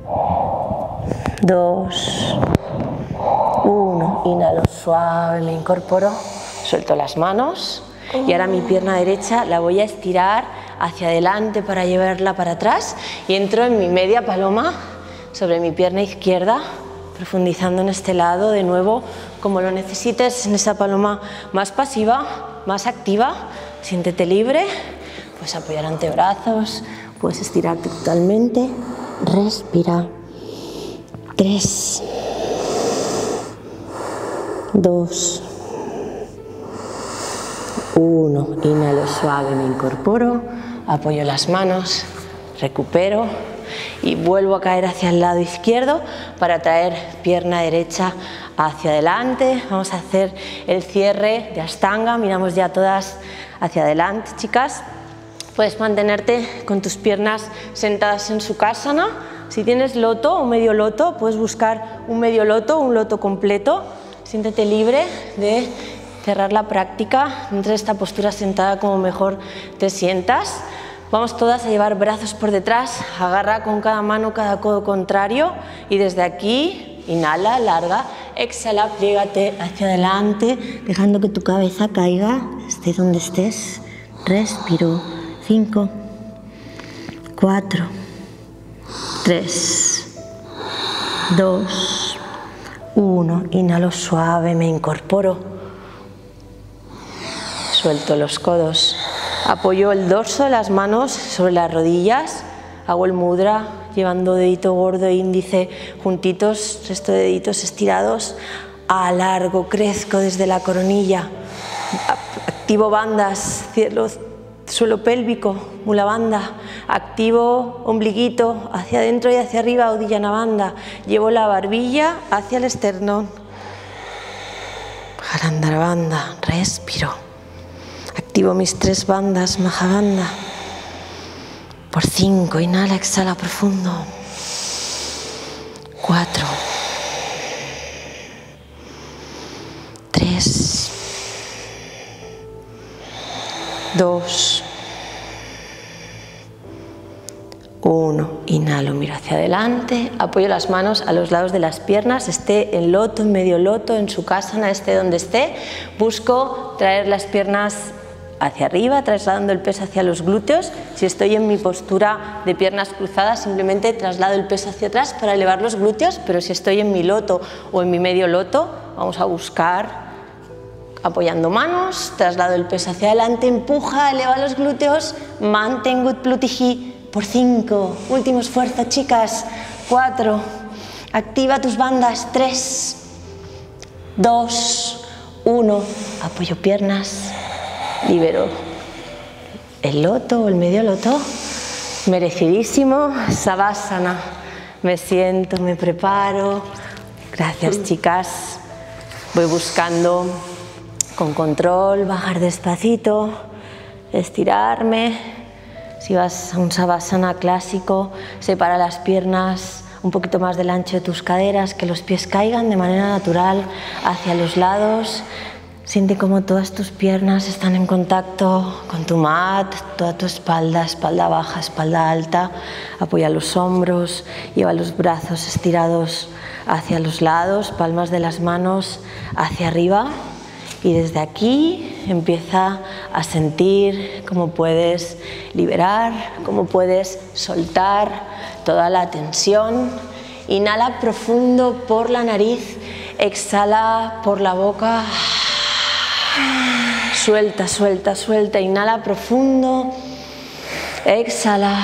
dos, uno, inhalo suave, me incorporo, suelto las manos y ahora mi pierna derecha la voy a estirar hacia adelante para llevarla para atrás y entro en mi media paloma sobre mi pierna izquierda, profundizando en este lado, de nuevo, como lo necesites, en esa paloma más pasiva, más activa. Siéntete libre, puedes apoyar antebrazos, puedes estirarte totalmente. Respira. Tres, dos, uno. Inhalo suave, me incorporo, apoyo las manos, recupero. Y vuelvo a caer hacia el lado izquierdo para traer pierna derecha hacia adelante. Vamos a hacer el cierre de Ashtanga, miramos ya todas hacia adelante, chicas. Puedes mantenerte con tus piernas sentadas en Sukhasana. Si tienes loto o medio loto, puedes buscar un medio loto o un loto completo. Siéntete libre de cerrar la práctica dentro de esta postura sentada como mejor te sientas. Vamos todas a llevar brazos por detrás, agarra con cada mano cada codo contrario y desde aquí, inhala, larga, exhala, pliégate hacia adelante, dejando que tu cabeza caiga, estés donde estés, respiro, cinco, cuatro, tres, dos, uno, inhalo suave, me incorporo, suelto los codos. Apoyo el dorso de las manos sobre las rodillas, hago el mudra, llevando dedito gordo e índice juntitos, resto de deditos estirados, alargo, crezco desde la coronilla, activo bandas, cielo, suelo pélvico, mula bandha, activo ombliguito hacia adentro y hacia arriba, uddiyana bandha, llevo la barbilla hacia el esternón, Jalandhara bandha, respiro, activo mis tres bandas, Mahabandha, por cinco, inhala, exhala profundo, cuatro, tres, dos, uno, inhalo, miro hacia adelante, apoyo las manos a los lados de las piernas, esté en loto, en medio loto, en sukhasana, esté donde esté, busco traer las piernas hacia arriba, trasladando el peso hacia los glúteos. Si estoy en mi postura de piernas cruzadas, simplemente traslado el peso hacia atrás para elevar los glúteos, pero si estoy en mi loto o en mi medio loto, vamos a buscar apoyando manos, traslado el peso hacia adelante, empuja, eleva los glúteos, mantengo Utplutiji por cinco, último esfuerzo chicas, cuatro, activa tus bandas, tres, dos, uno, apoyo piernas, libero el loto o el medio loto, merecidísimo, Savasana, me siento, me preparo, gracias chicas, voy buscando con control, bajar despacito, estirarme, si vas a un Savasana clásico, separa las piernas un poquito más del ancho de tus caderas, que los pies caigan de manera natural hacia los lados. Siente cómo todas tus piernas están en contacto con tu mat, toda tu espalda, espalda baja, espalda alta. Apoya los hombros, lleva los brazos estirados hacia los lados, palmas de las manos hacia arriba. Y desde aquí empieza a sentir cómo puedes liberar, cómo puedes soltar toda la tensión. Inhala profundo por la nariz, exhala por la boca. Suelta, suelta, suelta, inhala profundo, exhala.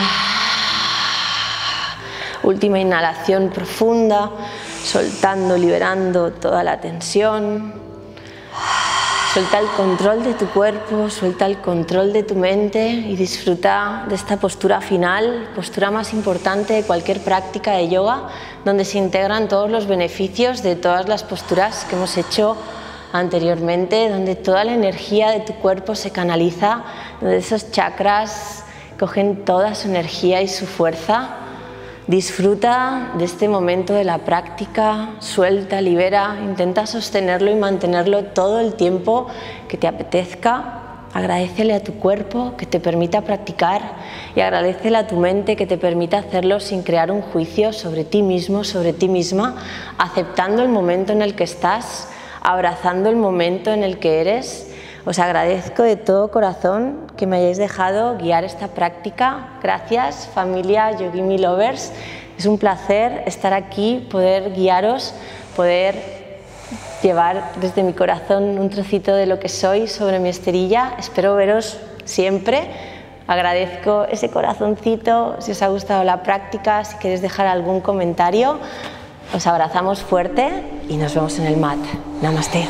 Última inhalación profunda, soltando, liberando toda la tensión. Suelta el control de tu cuerpo, suelta el control de tu mente y disfruta de esta postura final, postura más importante de cualquier práctica de yoga, donde se integran todos los beneficios de todas las posturas que hemos hecho anteriormente, donde toda la energía de tu cuerpo se canaliza, donde esos chakras cogen toda su energía y su fuerza. Disfruta de este momento de la práctica, suelta, libera, intenta sostenerlo y mantenerlo todo el tiempo que te apetezca. Agradécele a tu cuerpo que te permita practicar y agradécele a tu mente que te permita hacerlo sin crear un juicio sobre ti mismo, sobre ti misma, aceptando el momento en el que estás, abrazando el momento en el que eres. Os agradezco de todo corazón que me hayáis dejado guiar esta práctica. Gracias, familia Yogini Lovers. Es un placer estar aquí, poder guiaros, poder llevar desde mi corazón un trocito de lo que soy sobre mi esterilla. Espero veros siempre. Agradezco ese corazoncito, si os ha gustado la práctica, si queréis dejar algún comentario. Os abrazamos fuerte y nos vemos en el mat. Namaste.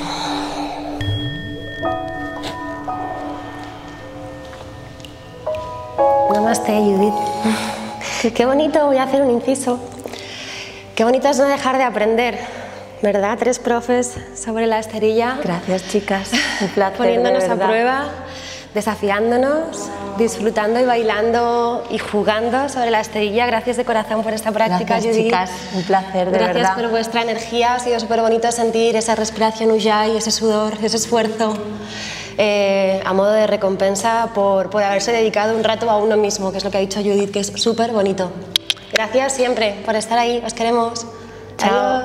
Namaste, Judith. Qué, qué bonito, voy a hacer un inciso. Qué bonito es no dejar de aprender, ¿verdad? Tres profes sobre la esterilla. Gracias, chicas. Un placer, poniéndonos de a verdad. prueba, desafiándonos, disfrutando y bailando y jugando sobre la esterilla. Gracias de corazón por esta práctica, Gracias, Judith. chicas. Un placer, de Gracias verdad. por vuestra energía. Ha sido súper bonito sentir esa respiración Ujjayi, ese sudor, ese esfuerzo. Eh, a modo de recompensa por, por haberse dedicado un rato a uno mismo, que es lo que ha dicho Judith, que es súper bonito. Gracias siempre por estar ahí, os queremos. Chao. Adiós.